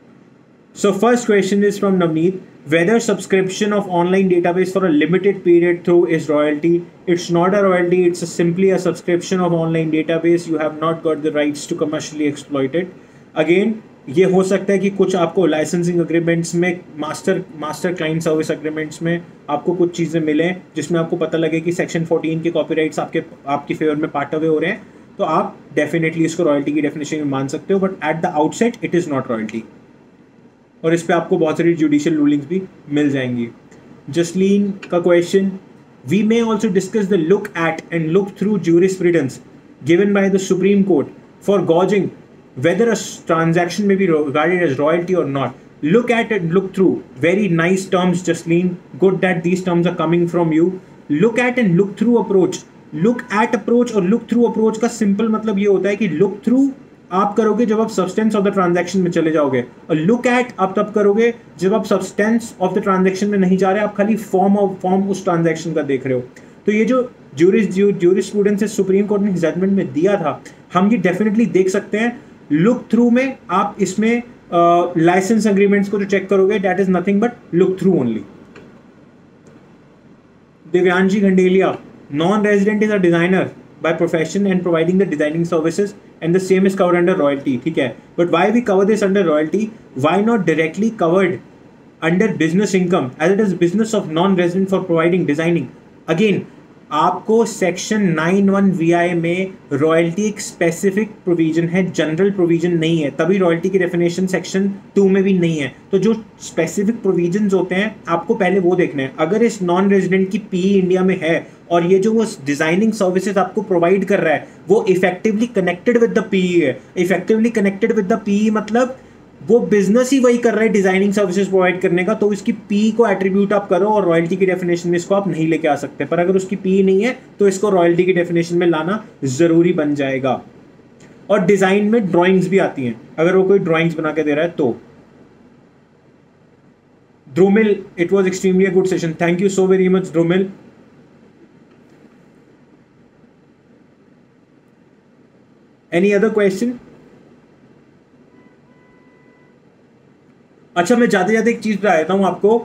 So first question is from Navneet. Whether subscription of online database for a limited period through is royalty? It's not a royalty. It's a simply a subscription of online database. You have not got the rights to commercially exploit it. Again, ये हो सकता है कि कुछ आपको licensing agreements में, master master client service agreements में आपको कुछ चीज़ें मिलें जिसमें आपको पता लगे कि सेक्शन फोर्टीन के कॉपीराइट्स आपके आपकी फेवर में पार्ट अवे हो रहे हैं, तो आप डेफिनेटली इसको रॉयल्टी की डेफिनेशन में मान सकते हो, but at the outset it is not royalty. और इस पर आपको बहुत सारी जुडिशियल रूलिंग्स भी मिल जाएंगी। जसलीन का question, we may also discuss the look at and look through jurisprudence given by the Supreme Court for gauging whether a transaction may be regarded as royalty or not. Look at and look through. Very nice terms, Jasleen. Good that these terms are coming from you. Look at and look through approach. Look at approach और look through approach का simple मतलब ये होता है कि look through आप करोगे जब आप substance of the transaction में चले जाओगे, और look at आप तब करोगे जब आप substance of the transaction में नहीं जा रहे, आप खाली form of form उस transaction का देख रहे हो। तो ये जो juris jurisprudence सुप्रीम कोर्ट ने जजमेंट में दिया था, हम ये डेफिनेटली देख सकते हैं। लुक थ्रू में आप इसमें लाइसेंस एग्रीमेंट्स को जो चेक करोगे, that is nothing but look through only. Divyanshi Khandelia, non resident is a designer by profession and providing the designing services and the same is covered under royalty. ठीक है, but why we cover this under royalty? Why not directly covered under business income as it is business of non resident for providing designing? Again, आपको section nine one V I में royalty एक specific provision है, general provision नहीं है, तभी royalty की definition section two में भी नहीं है। तो जो स्पेसिफिक प्रोविजंस होते हैं आपको पहले वो देखने हैं। अगर इस नॉन रेजिडेंट की पी इंडिया में है और ये जो वो डिजाइनिंग सर्विसेज आपको प्रोवाइड कर रहा है वो effectively connected with the P है। Effectively connected with the P मतलब वो बिजनेस ही वही कर रहे हैं डिजाइनिंग सर्विसेज प्रोवाइड करने का, तो इसकी पी को एट्रीब्यूट आप करो और रॉयल्टी की डेफिनेशन में इसको आप नहीं लेके आ सकते। पर अगर उसकी पी नहीं है तो इसको रॉयल्टी की डेफिनेशन में लाना जरूरी बन जाएगा। और डिजाइन में ड्राइंग्स भी आती हैं, अगर वो कोई ड्राइंग्स बना के दे रहा है तो। Dhrumil, it was extremely a good session, thank you so very much Dhrumil. Any other question? अच्छा, मैं जाते जाते एक चीज बता देता हूँ आपको।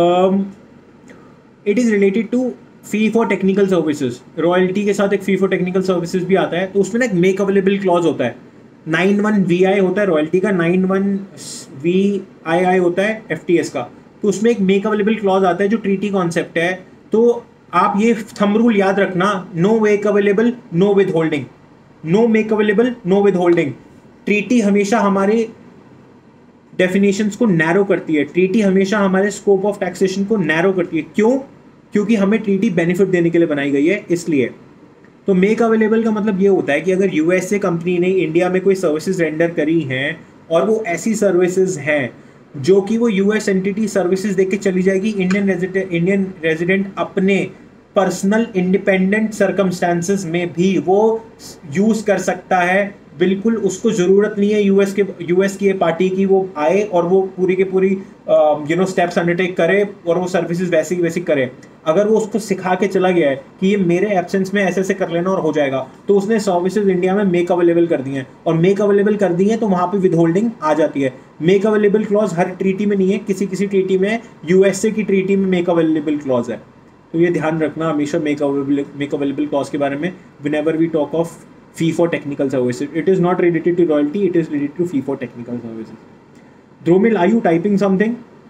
It is related to fee for technical services. Royalty के साथ एक फी फॉर टेक्निकल सर्विसेज भी आता है, तो उसमें ना एक मेक अवेलेबल क्लॉज होता है। नाइन वन वी आई होता है रॉयल्टी का, nine one V I I होता है एफ टी एस का। तो उसमें एक मेक अवेलेबल क्लॉज आता है जो ट्रीटी कॉन्सेप्ट है। तो आप ये थंब रूल याद रखना, no make available no withholding, no make available no withholding. Treaty हमेशा हमारे डेफिनेशंस को नैरो करती है, ट्रीटी हमेशा हमारे स्कोप ऑफ टैक्सेशन को नैरो करती है। क्यों? क्योंकि हमें ट्रीटी बेनिफिट देने के लिए बनाई गई है, इसलिए। तो मेक अवेलेबल का मतलब ये होता है कि अगर यूएसए कंपनी ने इंडिया में कोई सर्विसेज रेंडर करी हैं और वो ऐसी सर्विसेज हैं जो कि वो यूएस एंटिटी सर्विसेज देके चली जाएगी, इंडियन रेजिडेंट इंडियन रेजिडेंट अपने पर्सनल इंडिपेंडेंट सर्कमस्टांसेस में भी वो यूज़ कर सकता है। बिल्कुल उसको ज़रूरत नहीं है यूएस के यूएस की पार्टी की वो आए और वो पूरी के पूरी यू नो स्टेप्स अंडरटेक करे और वो सर्विसेज वैसी वैसी करे। अगर वो उसको सिखा के चला गया है कि ये मेरे एब्सेंस में ऐसे ऐसे कर लेना और हो जाएगा, तो उसने सर्विसेज इंडिया में मेक अवेलेबल कर दी हैं, और मेक अवेलेबल कर दी हैं तो वहाँ पे विद होल्डिंग आ जाती है। मेक अवेलेबल क्लॉज हर ट्रीटी में नहीं है, किसी किसी ट्रीटी में, यूएसए की ट्रीटी में मेक अवेलेबल क्लॉज है। तो ये ध्यान रखना हमेशा make available make available clause के बारे में whenever we talk of fee for technical services. It is not related to royalty, it is related to fee for technical services. Dromil, are you typing something?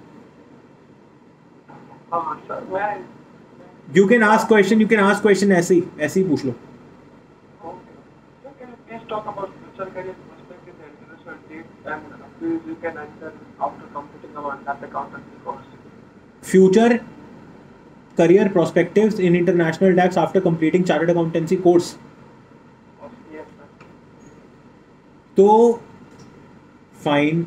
हाँ sir, मैं You can ask question, you can ask question ऐसे ही ऐसे ही पूछ लो। okay. So can you please talk about future career perspective and international dates and fields you can enter after completing our tax accountancy course? Future career perspectives in international tax after completing chartered accountancy course. Yes, sir. तो fine,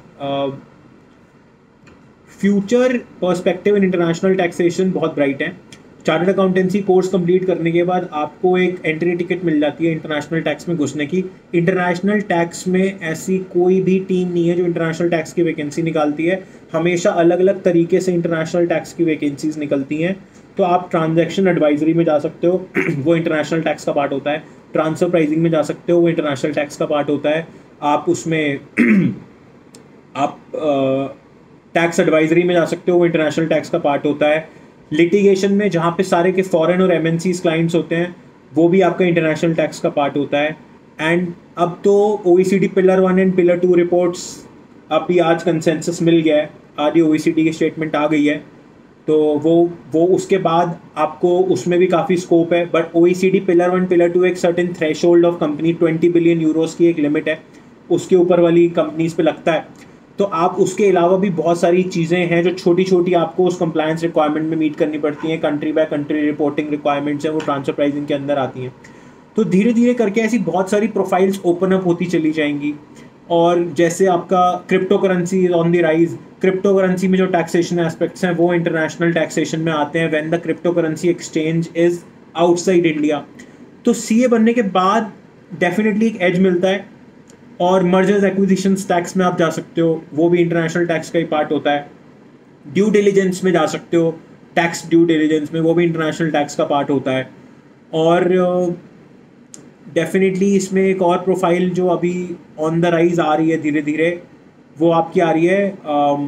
future perspective in international taxation बहुत bright है। Chartered accountancy course complete करने के बाद आपको एक entry ticket मिल जाती है इंटरनेशनल टैक्स में घुसने की। इंटरनेशनल टैक्स में ऐसी कोई भी टीम नहीं है जो इंटरनेशनल टैक्स की वैकेंसी निकालती है, हमेशा अलग अलग तरीके से इंटरनेशनल टैक्स की वैकेंसीज निकलती हैं। तो आप ट्रांजैक्शन एडवाइजरी में जा सकते हो, वो इंटरनेशनल टैक्स का पार्ट होता है। ट्रांसफर प्राइसिंग में जा सकते हो, वो इंटरनेशनल टैक्स का पार्ट होता है। आप उसमें आप टैक्स एडवाइजरी में जा सकते हो, वो इंटरनेशनल टैक्स का पार्ट होता है। लिटिगेशन में जहाँ पे सारे के फॉरेन और एमएनसीज क्लाइंट्स होते हैं, वो भी आपका इंटरनेशनल टैक्स का पार्ट होता है। एंड अब तो OECD pillar one and pillar two reports अब भी आज कंसेंसस मिल गया है, आज ओईसीडी की स्टेटमेंट आ गई है, तो वो वो उसके बाद आपको उसमें भी काफ़ी स्कोप है। But OECD pillar one pillar two एक certain threshold of company twenty billion euros की एक लिमिट है, उसके ऊपर वाली कंपनीज पे लगता है। तो आप उसके अलावा भी बहुत सारी चीज़ें हैं जो छोटी छोटी आपको उस कंप्लायंस रिक्वायरमेंट में मीट करनी पड़ती हैं। Country by country reporting requirements हैं, वो ट्रांसफर प्राइसिंग के अंदर आती हैं। तो धीरे धीरे करके ऐसी बहुत सारी प्रोफाइल्स ओपन अप होती चली जाएंगी। और जैसे आपका crypto currency is on the rise, crypto currency में जो टैक्सेशन एस्पेक्ट्स हैं वो इंटरनेशनल टैक्सेशन में आते हैं when the crypto currency exchange is outside India. तो सीए बनने के बाद डेफिनेटली एक एज मिलता है। और मर्जर्स एक्विजिशंस टैक्स में आप जा सकते हो, वो भी इंटरनेशनल टैक्स का ही पार्ट होता है। ड्यू डिलीजेंस में जा सकते हो, टैक्स ड्यू डिलीजेंस में, वो भी इंटरनेशनल टैक्स का पार्ट होता है। और डेफिनेटली uh, इसमें एक और प्रोफाइल जो अभी ऑन द राइज आ रही है धीरे धीरे, वो आपकी आ रही है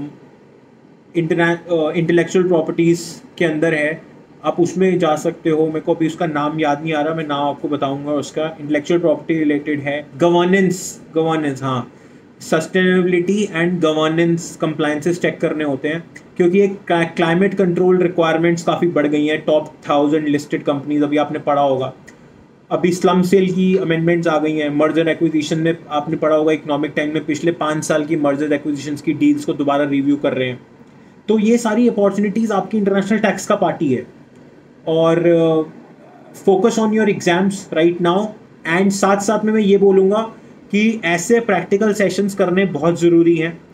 इंटेलेक्चुअल प्रॉपर्टीज़ के अंदर है। आप उसमें जा सकते हो, मेरे को अभी उसका नाम याद नहीं आ रहा, मैं नाम आपको बताऊंगा उसका। इंटेलेक्चुअल प्रॉपर्टी रिलेटेड है, गवर्नेंस गवर्नेंस हाँ, sustainability and governance compliances check करने होते हैं, क्योंकि एक क्लाइमेट कंट्रोल रिक्वायरमेंट्स काफ़ी बढ़ गई हैं। टॉप थाउजेंड लिस्टेड कंपनीज, अभी आपने पढ़ा होगा, अभी स्लम सेल की अमेंडमेंट्स आ गई हैं। मर्जर एक्विजिशन में आपने पढ़ा होगा, इकोनॉमिक टाइम में पिछले पाँच साल की मर्जर एक्विजिशन की डील्स को दोबारा रिव्यू कर रहे हैं। तो ये सारी अपॉर्चुनिटीज़ आपकी इंटरनेशनल टैक्स का पार्ट ही है। और focus on your exams right now. And साथ साथ में मैं ये बोलूँगा कि ऐसे प्रैक्टिकल सेशंस करने बहुत ज़रूरी हैं।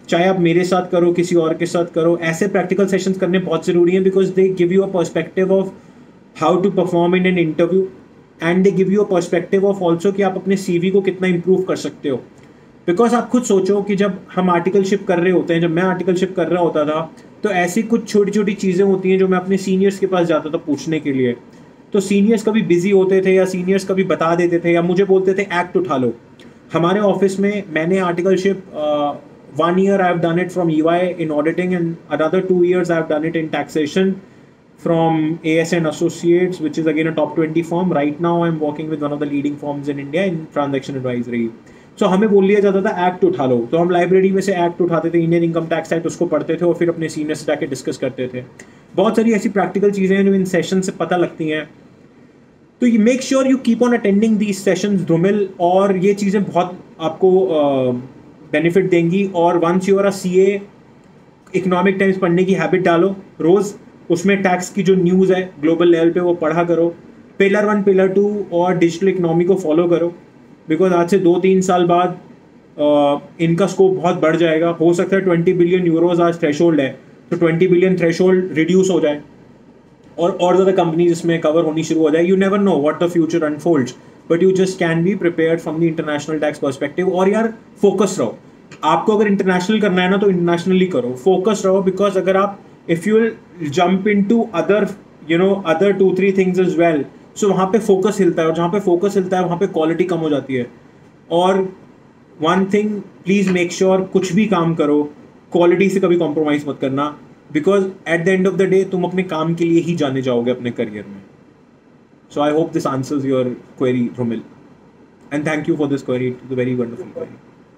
चाहे आप मेरे साथ करो, किसी और के साथ करो, ऐसे प्रैक्टिकल सेशंस करने बहुत ज़रूरी हैं, because they give you a perspective of how to perform in an interview, and they give you a perspective of also कि आप अपने सीवी को कितना इंप्रूव कर सकते हो. बिकॉज आप खुद सोचो कि जब हम आर्टिकलशिप कर रहे होते हैं, जब मैं आर्टिकलशिप कर रहा होता था, तो ऐसी कुछ छोटी छोटी चीज़ें होती हैं जो मैं अपने सीनियर्स के पास जाता था पूछने के लिए. तो सीनियर्स कभी बिजी होते थे, या सीनियर्स कभी बता देते थे, या मुझे बोलते थे एक्ट उठा लो. हमारे ऑफिस में मैंने articleship one year I have done it from EY in auditing, and another two years I have done it in taxation from A S N Associates, which is again a top twenty firm. Right now I'm working with one of the leading firms in India in transaction advisory. So हमें बोल लिया जाता था act उठा लो, तो हम library में से एक्ट उठाते थे, इंडियन इनकम टैक्स एक्ट, उसको पढ़ते थे और फिर अपने सीनियर से जाके डिस्कस करते थे. बहुत सारी ऐसी प्रैक्टिकल चीज़ें हैं जो इन सेशन से पता लगती हैं. तो ये make sure you keep on attending these sessions Dhumil, और ये चीज़ें बहुत आपको बेनिफिट uh, देंगी. और once you are a C A, Economic Times पढ़ने की हैबिट डालो रोज़. उसमें टैक्स की जो न्यूज़ है ग्लोबल लेवल पे वो पढ़ा करो. पिलर वन, पिलर टू और डिजिटल इकोनॉमी को फॉलो करो, बिकॉज आज से दो तीन साल बाद uh, इनका स्कोप बहुत बढ़ जाएगा. हो सकता है ट्वेंटी बिलियन यूरोज आज थ्रेशोल्ड है, तो ट्वेंटी बिलियन थ्रेशोल्ड रिड्यूस हो जाए और और ज़्यादा कंपनीज इसमें कवर होनी शुरू हो जाए. You never know what the future unfolds, but you just can be prepared from the international tax perspective. और यार फोकस रहो. आपको अगर इंटरनेशनल करना है ना, तो इंटरनेशनली करो, फोकस रहो. बिकॉज अगर आप if you will jump into other you know other two three things as well, so वहाँ पे फोकस हिलता है, और जहाँ पे फोकस हिलता है वहाँ पे क्वालिटी कम हो जाती है. और one thing please make sure, कुछ भी काम करो क्वालिटी से कभी कॉम्प्रोमाइज़ मत करना, because at the end of the day तुम अपने काम के लिए ही जाने जाओगे अपने करियर में. So I hope this answers your query Dhumil, and thank you for this query, it is a very wonderful query.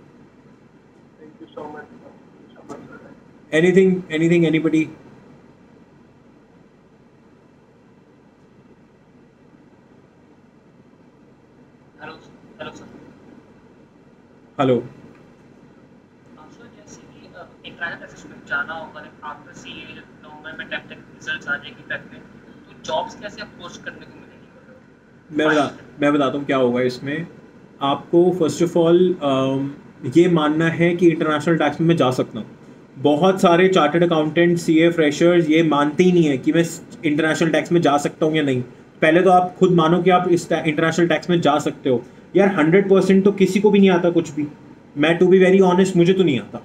Thank you so much. So much for that. Anything, anything, anybody? Hello hello sir. Hello. Sir जैसे कि international assessment जाना होगा, after CA नवंबर में take take results आ जाएगी take में, तो jobs कैसे approach करने को मिलेगी? मैं बता मैं बताता हूँ क्या होगा इसमें. आपको फर्स्ट ऑफ ऑल ये मानना है कि इंटरनेशनल टैक्स में मैं जा सकता हूँ. बहुत सारे चार्टर्ड अकाउंटेंट, सीए फ्रेशर्स ये मानते ही नहीं है कि मैं इंटरनेशनल टैक्स में जा सकता हूँ या नहीं. पहले तो आप खुद मानो कि आप इस इंटरनेशनल टैक्स में जा सकते हो. यार हंड्रेड परसेंट तो किसी को भी नहीं आता कुछ भी. मैं टू बी वेरी ऑनेस्ट, मुझे तो नहीं आता.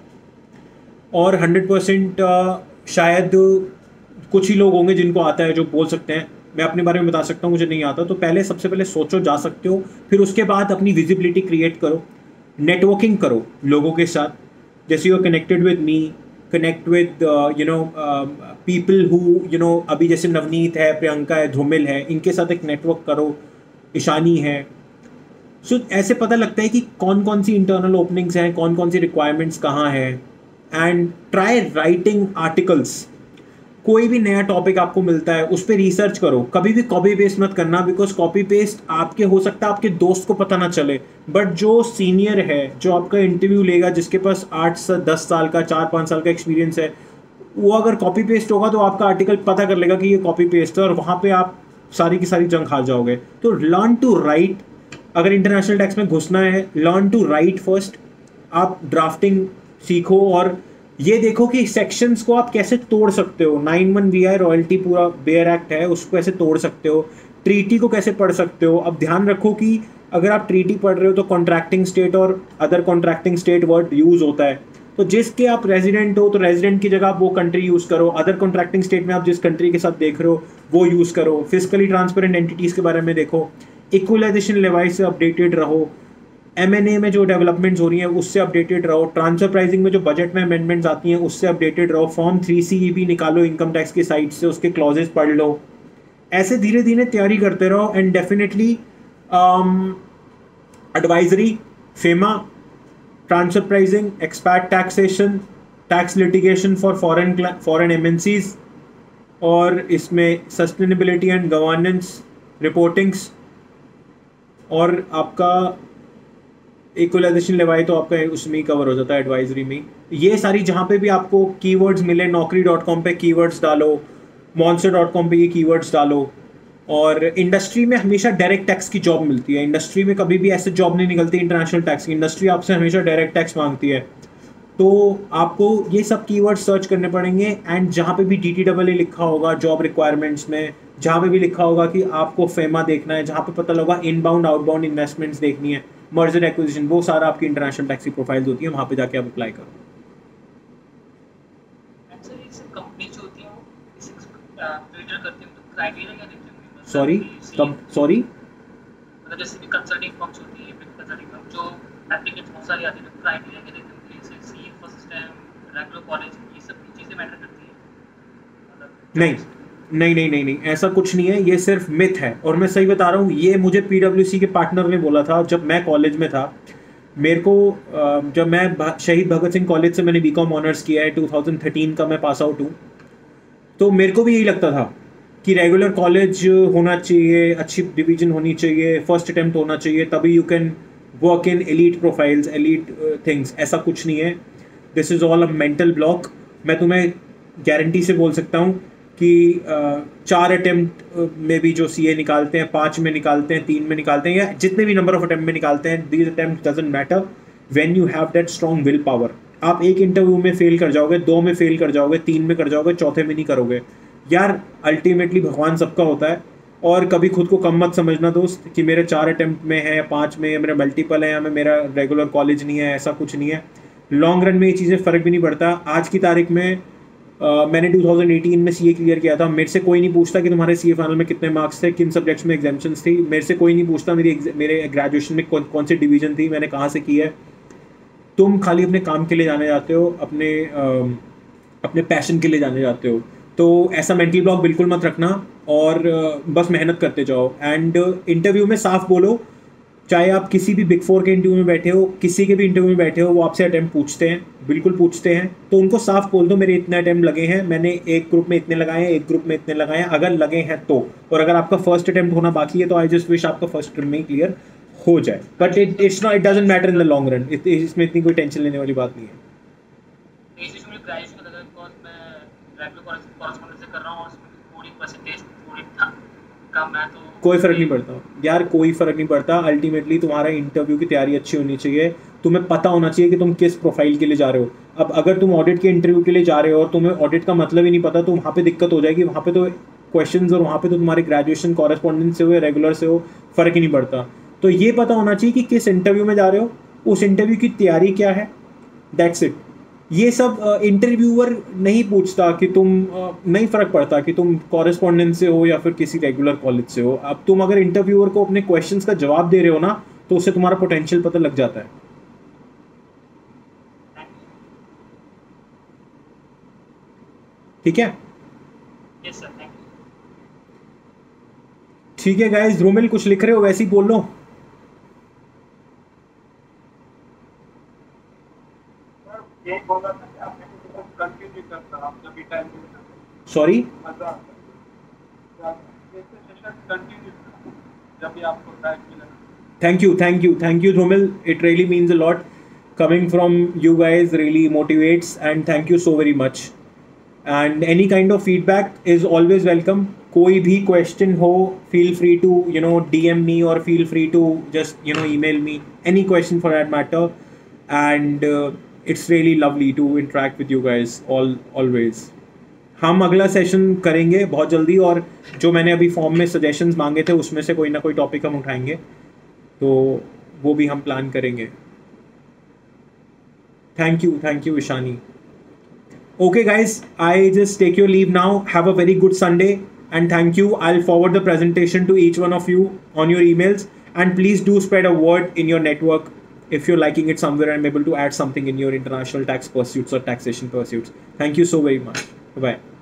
और हंड्रेड परसेंट शायद कुछ ही लोग होंगे जिनको आता है, जो बोल सकते हैं. मैं अपने बारे में बता सकता हूँ, मुझे नहीं आता. तो पहले सबसे पहले सोचो जा सकते हो, फिर उसके बाद अपनी विजिबिलिटी क्रिएट करो, नेटवर्किंग करो लोगों के साथ. जैसे you are connected with me, connect with you know people who you know अभी जैसे नवनीत है, प्रियंका है, धूमिल है, इनके साथ एक नेटवर्क करो, ईशानी है. सो so, ऐसे पता लगता है कि कौन कौन सी इंटरनल ओपनिंग्स हैं, कौन कौन सी रिक्वायरमेंट्स कहाँ हैं. And try writing articles. कोई भी नया टॉपिक आपको मिलता है उस पर रिसर्च करो. कभी भी कॉपी पेस्ट मत करना, बिकॉज कॉपी पेस्ट आपके हो सकता है आपके दोस्त को पता ना चले, बट जो सीनियर है, जो आपका इंटरव्यू लेगा, जिसके पास आठ से दस साल का, चार पाँच साल का एक्सपीरियंस है, वो अगर कॉपी पेस्ट होगा तो आपका आर्टिकल पता कर लेगा कि ये कॉपी पेस्ट है, और वहाँ पे आप सारी की सारी जंग खा जाओगे. तो लर्न टू राइट. अगर इंटरनेशनल टैक्स में घुसना है, लर्न टू राइट फर्स्ट. आप ड्राफ्टिंग सीखो, और ये देखो कि सेक्शंस को आप कैसे तोड़ सकते हो. Nine one V I royalty पूरा बेयर एक्ट है, उसको कैसे तोड़ सकते हो, ट्रीटी को कैसे पढ़ सकते हो. अब ध्यान रखो कि अगर आप ट्रीटी पढ़ रहे हो तो कॉन्ट्रैक्टिंग स्टेट और other contracting state word use होता है. तो जिसके आप रेजिडेंट हो तो रेजिडेंट की जगह आप वो कंट्री यूज़ करो. अदर कॉन्ट्रैक्टिंग स्टेट में आप जिस कंट्री के साथ देख रहे हो वो यूज़ करो. फिजिकली ट्रांसपेरेंट एंटिटीज़ के बारे में देखो. इक्वलाइजेशन लेवाई से अपडेटेड रहो. एम एन ए में जो डेवलपमेंट्स हो रही हैं उससे अपडेटेड रहो. ट्रांसफर प्राइसिंग में जो बजट में अमेंडमेंट्स आती हैं उससे अपडेटेड रहो. फॉर्म थ्री सी ई भी निकालो इनकम टैक्स की साइट से, उसके क्लॉजेस पढ़ लो. ऐसे धीरे धीरे तैयारी करते रहो. And definitely advisory, FEMA, transfer pricing, expat taxation, tax litigation for foreign foreign M N Cs, और इसमें सस्टेनेबिलिटी एंड गवर्नेंस रिपोर्टिंग्स, और आपका इक्वलाइजेशन लेवाई तो आपका उसमें ही कवर हो जाता है एडवाइजरी में. ये सारी जहाँ पे भी आपको कीवर्ड्स मिले, नौकरी डॉट कॉम पे कीवर्ड्स डालो, मॉन्स्टर डॉट कॉम पे ये कीवर्ड्स डालो. और इंडस्ट्री में हमेशा डायरेक्ट टैक्स की जॉब मिलती है. इंडस्ट्री में कभी भी ऐसे जॉब नहीं निकलती इंटरनेशनल टैक्स की. इंडस्ट्री आपसे हमेशा डायरेक्ट टैक्स मांगती है. तो आपको ये सब कीवर्ड सर्च करने पड़ेंगे, एंड जहाँ पे भी डी टी डबल ए लिखा होगा जॉब रिक्वायरमेंट्स में, जहाँ पे भी लिखा होगा कि आपको फेमा देखना है, जहाँ पे पता लगा इनबाउंड आउटबाउंड इन्वेस्टमेंट्स देखनी है, मर्जर एक्विजिशन, वो सारा आपकी इंटरनेशनल टैक्स की प्रोफाइल्स होती है, वहाँ पे जाके आप अप्लाई करो। सर ये सब कंपनी जो होती है वो इसे फिल्टर करती है, तो क्राइटेरिया क्या देखते हैं? सॉरी कब सॉरी मतलब जैसे भी कंसल्टिंग फर्म्स होती है, बिग कंसल्टिंग फर्म जो एप्लीकेंट्स बहुत सारी आती है, तो क्राइटेरिया क्या देखते हैं? जैसे C first system, regular college, ये सब चीज़ें मैटर करती हैं? मतलब नहीं नहीं नहीं नहीं नहीं ऐसा कुछ नहीं है, ये सिर्फ मिथ है। और मैं सही बता रहा हूँ, ये मुझे पीडब्ल्यूसी के पार्टनर ने बोला था जब मैं कॉलेज में था। मेरे को अ, जब मैं भ- शहीद भगत सिंह कॉलेज से मैंने बीकॉम ऑनर्स किया है, टू थाउजेंड थर्टीन का मैं पास आउट हूँ, तो मेरे को भी यही लगता था कि रेगुलर कॉलेज होना चाहिए, अच्छी डिवीजन होनी चाहिए, फर्स्ट अटेम्प्ट होना चाहिए, तभी you can work in elite profiles, elite things. ऐसा कुछ नहीं है, this is all a mental block. मैं तुम्हें गारंटी से बोल सकता हूँ कि uh, चार अटेम्प्ट में भी जो सी ए निकालते हैं, पाँच में निकालते हैं, तीन में निकालते हैं, या जितने भी नंबर ऑफ अटेम्प्ट में निकालते हैं, these attempt doesn't matter when you have that strong will power. आप एक इंटरव्यू में फेल कर जाओगे, दो में फेल कर जाओगे, तीन में कर जाओगे, चौथे में नहीं करोगे यार। अल्टीमेटली भगवान सबका होता है, और कभी खुद को कम मत समझना दोस्त कि मेरे चार अटेम्प्ट में है, या पाँच में, या मेरा मल्टीपल है, या मैं मेरा रेगुलर कॉलेज नहीं है। ऐसा कुछ नहीं है, लॉन्ग रन में ये चीज़ें फ़र्क भी नहीं पड़ता। आज की तारीख में Uh, मैंने टू थाउजेंड एटीन में सीए क्लियर किया था, मेरे से कोई नहीं पूछता कि तुम्हारे सीए फाइनल में कितने मार्क्स थे, किन सब्जेक्ट्स में एग्जाम्शंस थी। मेरे से कोई नहीं पूछता मेरी मेरे ग्रेजुएशन में कौन कौन सी डिवीजन थी, मैंने कहाँ से की है। तुम खाली अपने काम के लिए जाने जाते हो, अपने uh, अपने पैशन के लिए जाने जाते हो। तो ऐसा मेंटल ब्लॉक बिल्कुल मत रखना, और uh, बस मेहनत करते जाओ। एंड इंटरव्यू में साफ बोलो, चाहे आप किसी भी बिग फोर के इंटरव्यू में बैठे हो, किसी के भी इंटरव्यू में बैठे हो, वो आपसे अटेम्प्ट पूछते हैं, बिल्कुल पूछते हैं, तो उनको साफ बोल दो मेरे इतने अटेम्प्ट लगे हैं, मैंने एक ग्रुप में इतने लगाए हैं, एक ग्रुप में इतने लगाए हैं, अगर लगे हैं तो। और अगर आपका फर्स्ट अटेम्प्ट होना बाकी है तो आई जस्ट विश आपका फर्स्ट अटेम्प्ट में ही क्लियर हो जाए। But it it's not, it doesn't matter in the long run. इसमें इतनी कोई टेंशन लेने वाली बात नहीं है। बेसिस में ग्रेजुएशन का अगर बिकॉज मैं रेगुलर कॉलेज कॉरेस्पॉन्डेंस से कर रहा हूँ और उसमें थोड़ी परसेंटेज थोड़ी कम है, तो कोई फ़र्क नहीं पड़ता यार, कोई फ़र्क नहीं पड़ता। अल्टीमेटली तुम्हारा इंटरव्यू की तैयारी अच्छी होनी चाहिए, तुम्हें पता होना चाहिए कि तुम किस प्रोफाइल के लिए जा रहे हो। अब अगर तुम ऑडिट के इंटरव्यू के लिए जा रहे हो और तुम्हें ऑडिट का मतलब ही नहीं पता, तो वहाँ पे दिक्कत हो जाएगी। वहाँ पे तो क्वेश्चंस और वहाँ पे तो तुम्हारे ग्रेजुएशन कॉरेस्पॉन्डेंस से हो या रेगुलर से हो, फ़र्क ही नहीं पड़ता। तो ये पता होना चाहिए कि किस इंटरव्यू में जा रहे हो, उस इंटरव्यू की तैयारी क्या है, दैट्स इट। ये सब इंटरव्यूअर नहीं पूछता कि तुम uh, नहीं फ़र्क पड़ता कि तुम कॉरेस्पॉन्डेंस से हो या फिर किसी रेगुलर कॉलेज से हो। अब तुम अगर इंटरव्यूअर को अपने क्वेश्चंस का जवाब दे रहे हो ना, तो उससे तुम्हारा पोटेंशियल पता लग जाता है। ठीक है, यस सर, थैंक यू। ठीक है गाइस, ध्रुमिल कुछ लिख रहे हो, वैसे ही बोल लो। यही बोल रहा था कि आप कंटिन्यू करना, आप जब भी टाइम मिलता है सॉरी, मजा आता है, जैसे सेशन कंटिन्यू करना जब भी आपको टाइम मिले। Thank you thank you thank you Dhrumil, it really means a lot coming from you guys, really motivates, and thank you so very much. And any kind of feedback is always welcome. कोई भी question हो, feel free to you know D M me, or feel free to just you know email me any question for that matter. And uh, it's really lovely to interact with you guys all always. हम अगला session करेंगे बहुत जल्दी, और जो मैंने अभी form में सजेशंस मांगे थे उसमें से कोई ना कोई टॉपिक हम उठाएंगे, तो वो भी हम प्लान करेंगे। Thank you, thank you, Ishani. Okay, guys, I just take your leave now. Have a very good Sunday, and thank you. I'll forward the presentation to each one of you on your emails, and please do spread a word in your network if you're liking it somewhere and I'm able to add something in your international tax pursuits or taxation pursuits. Thank you so very much. Bye bye.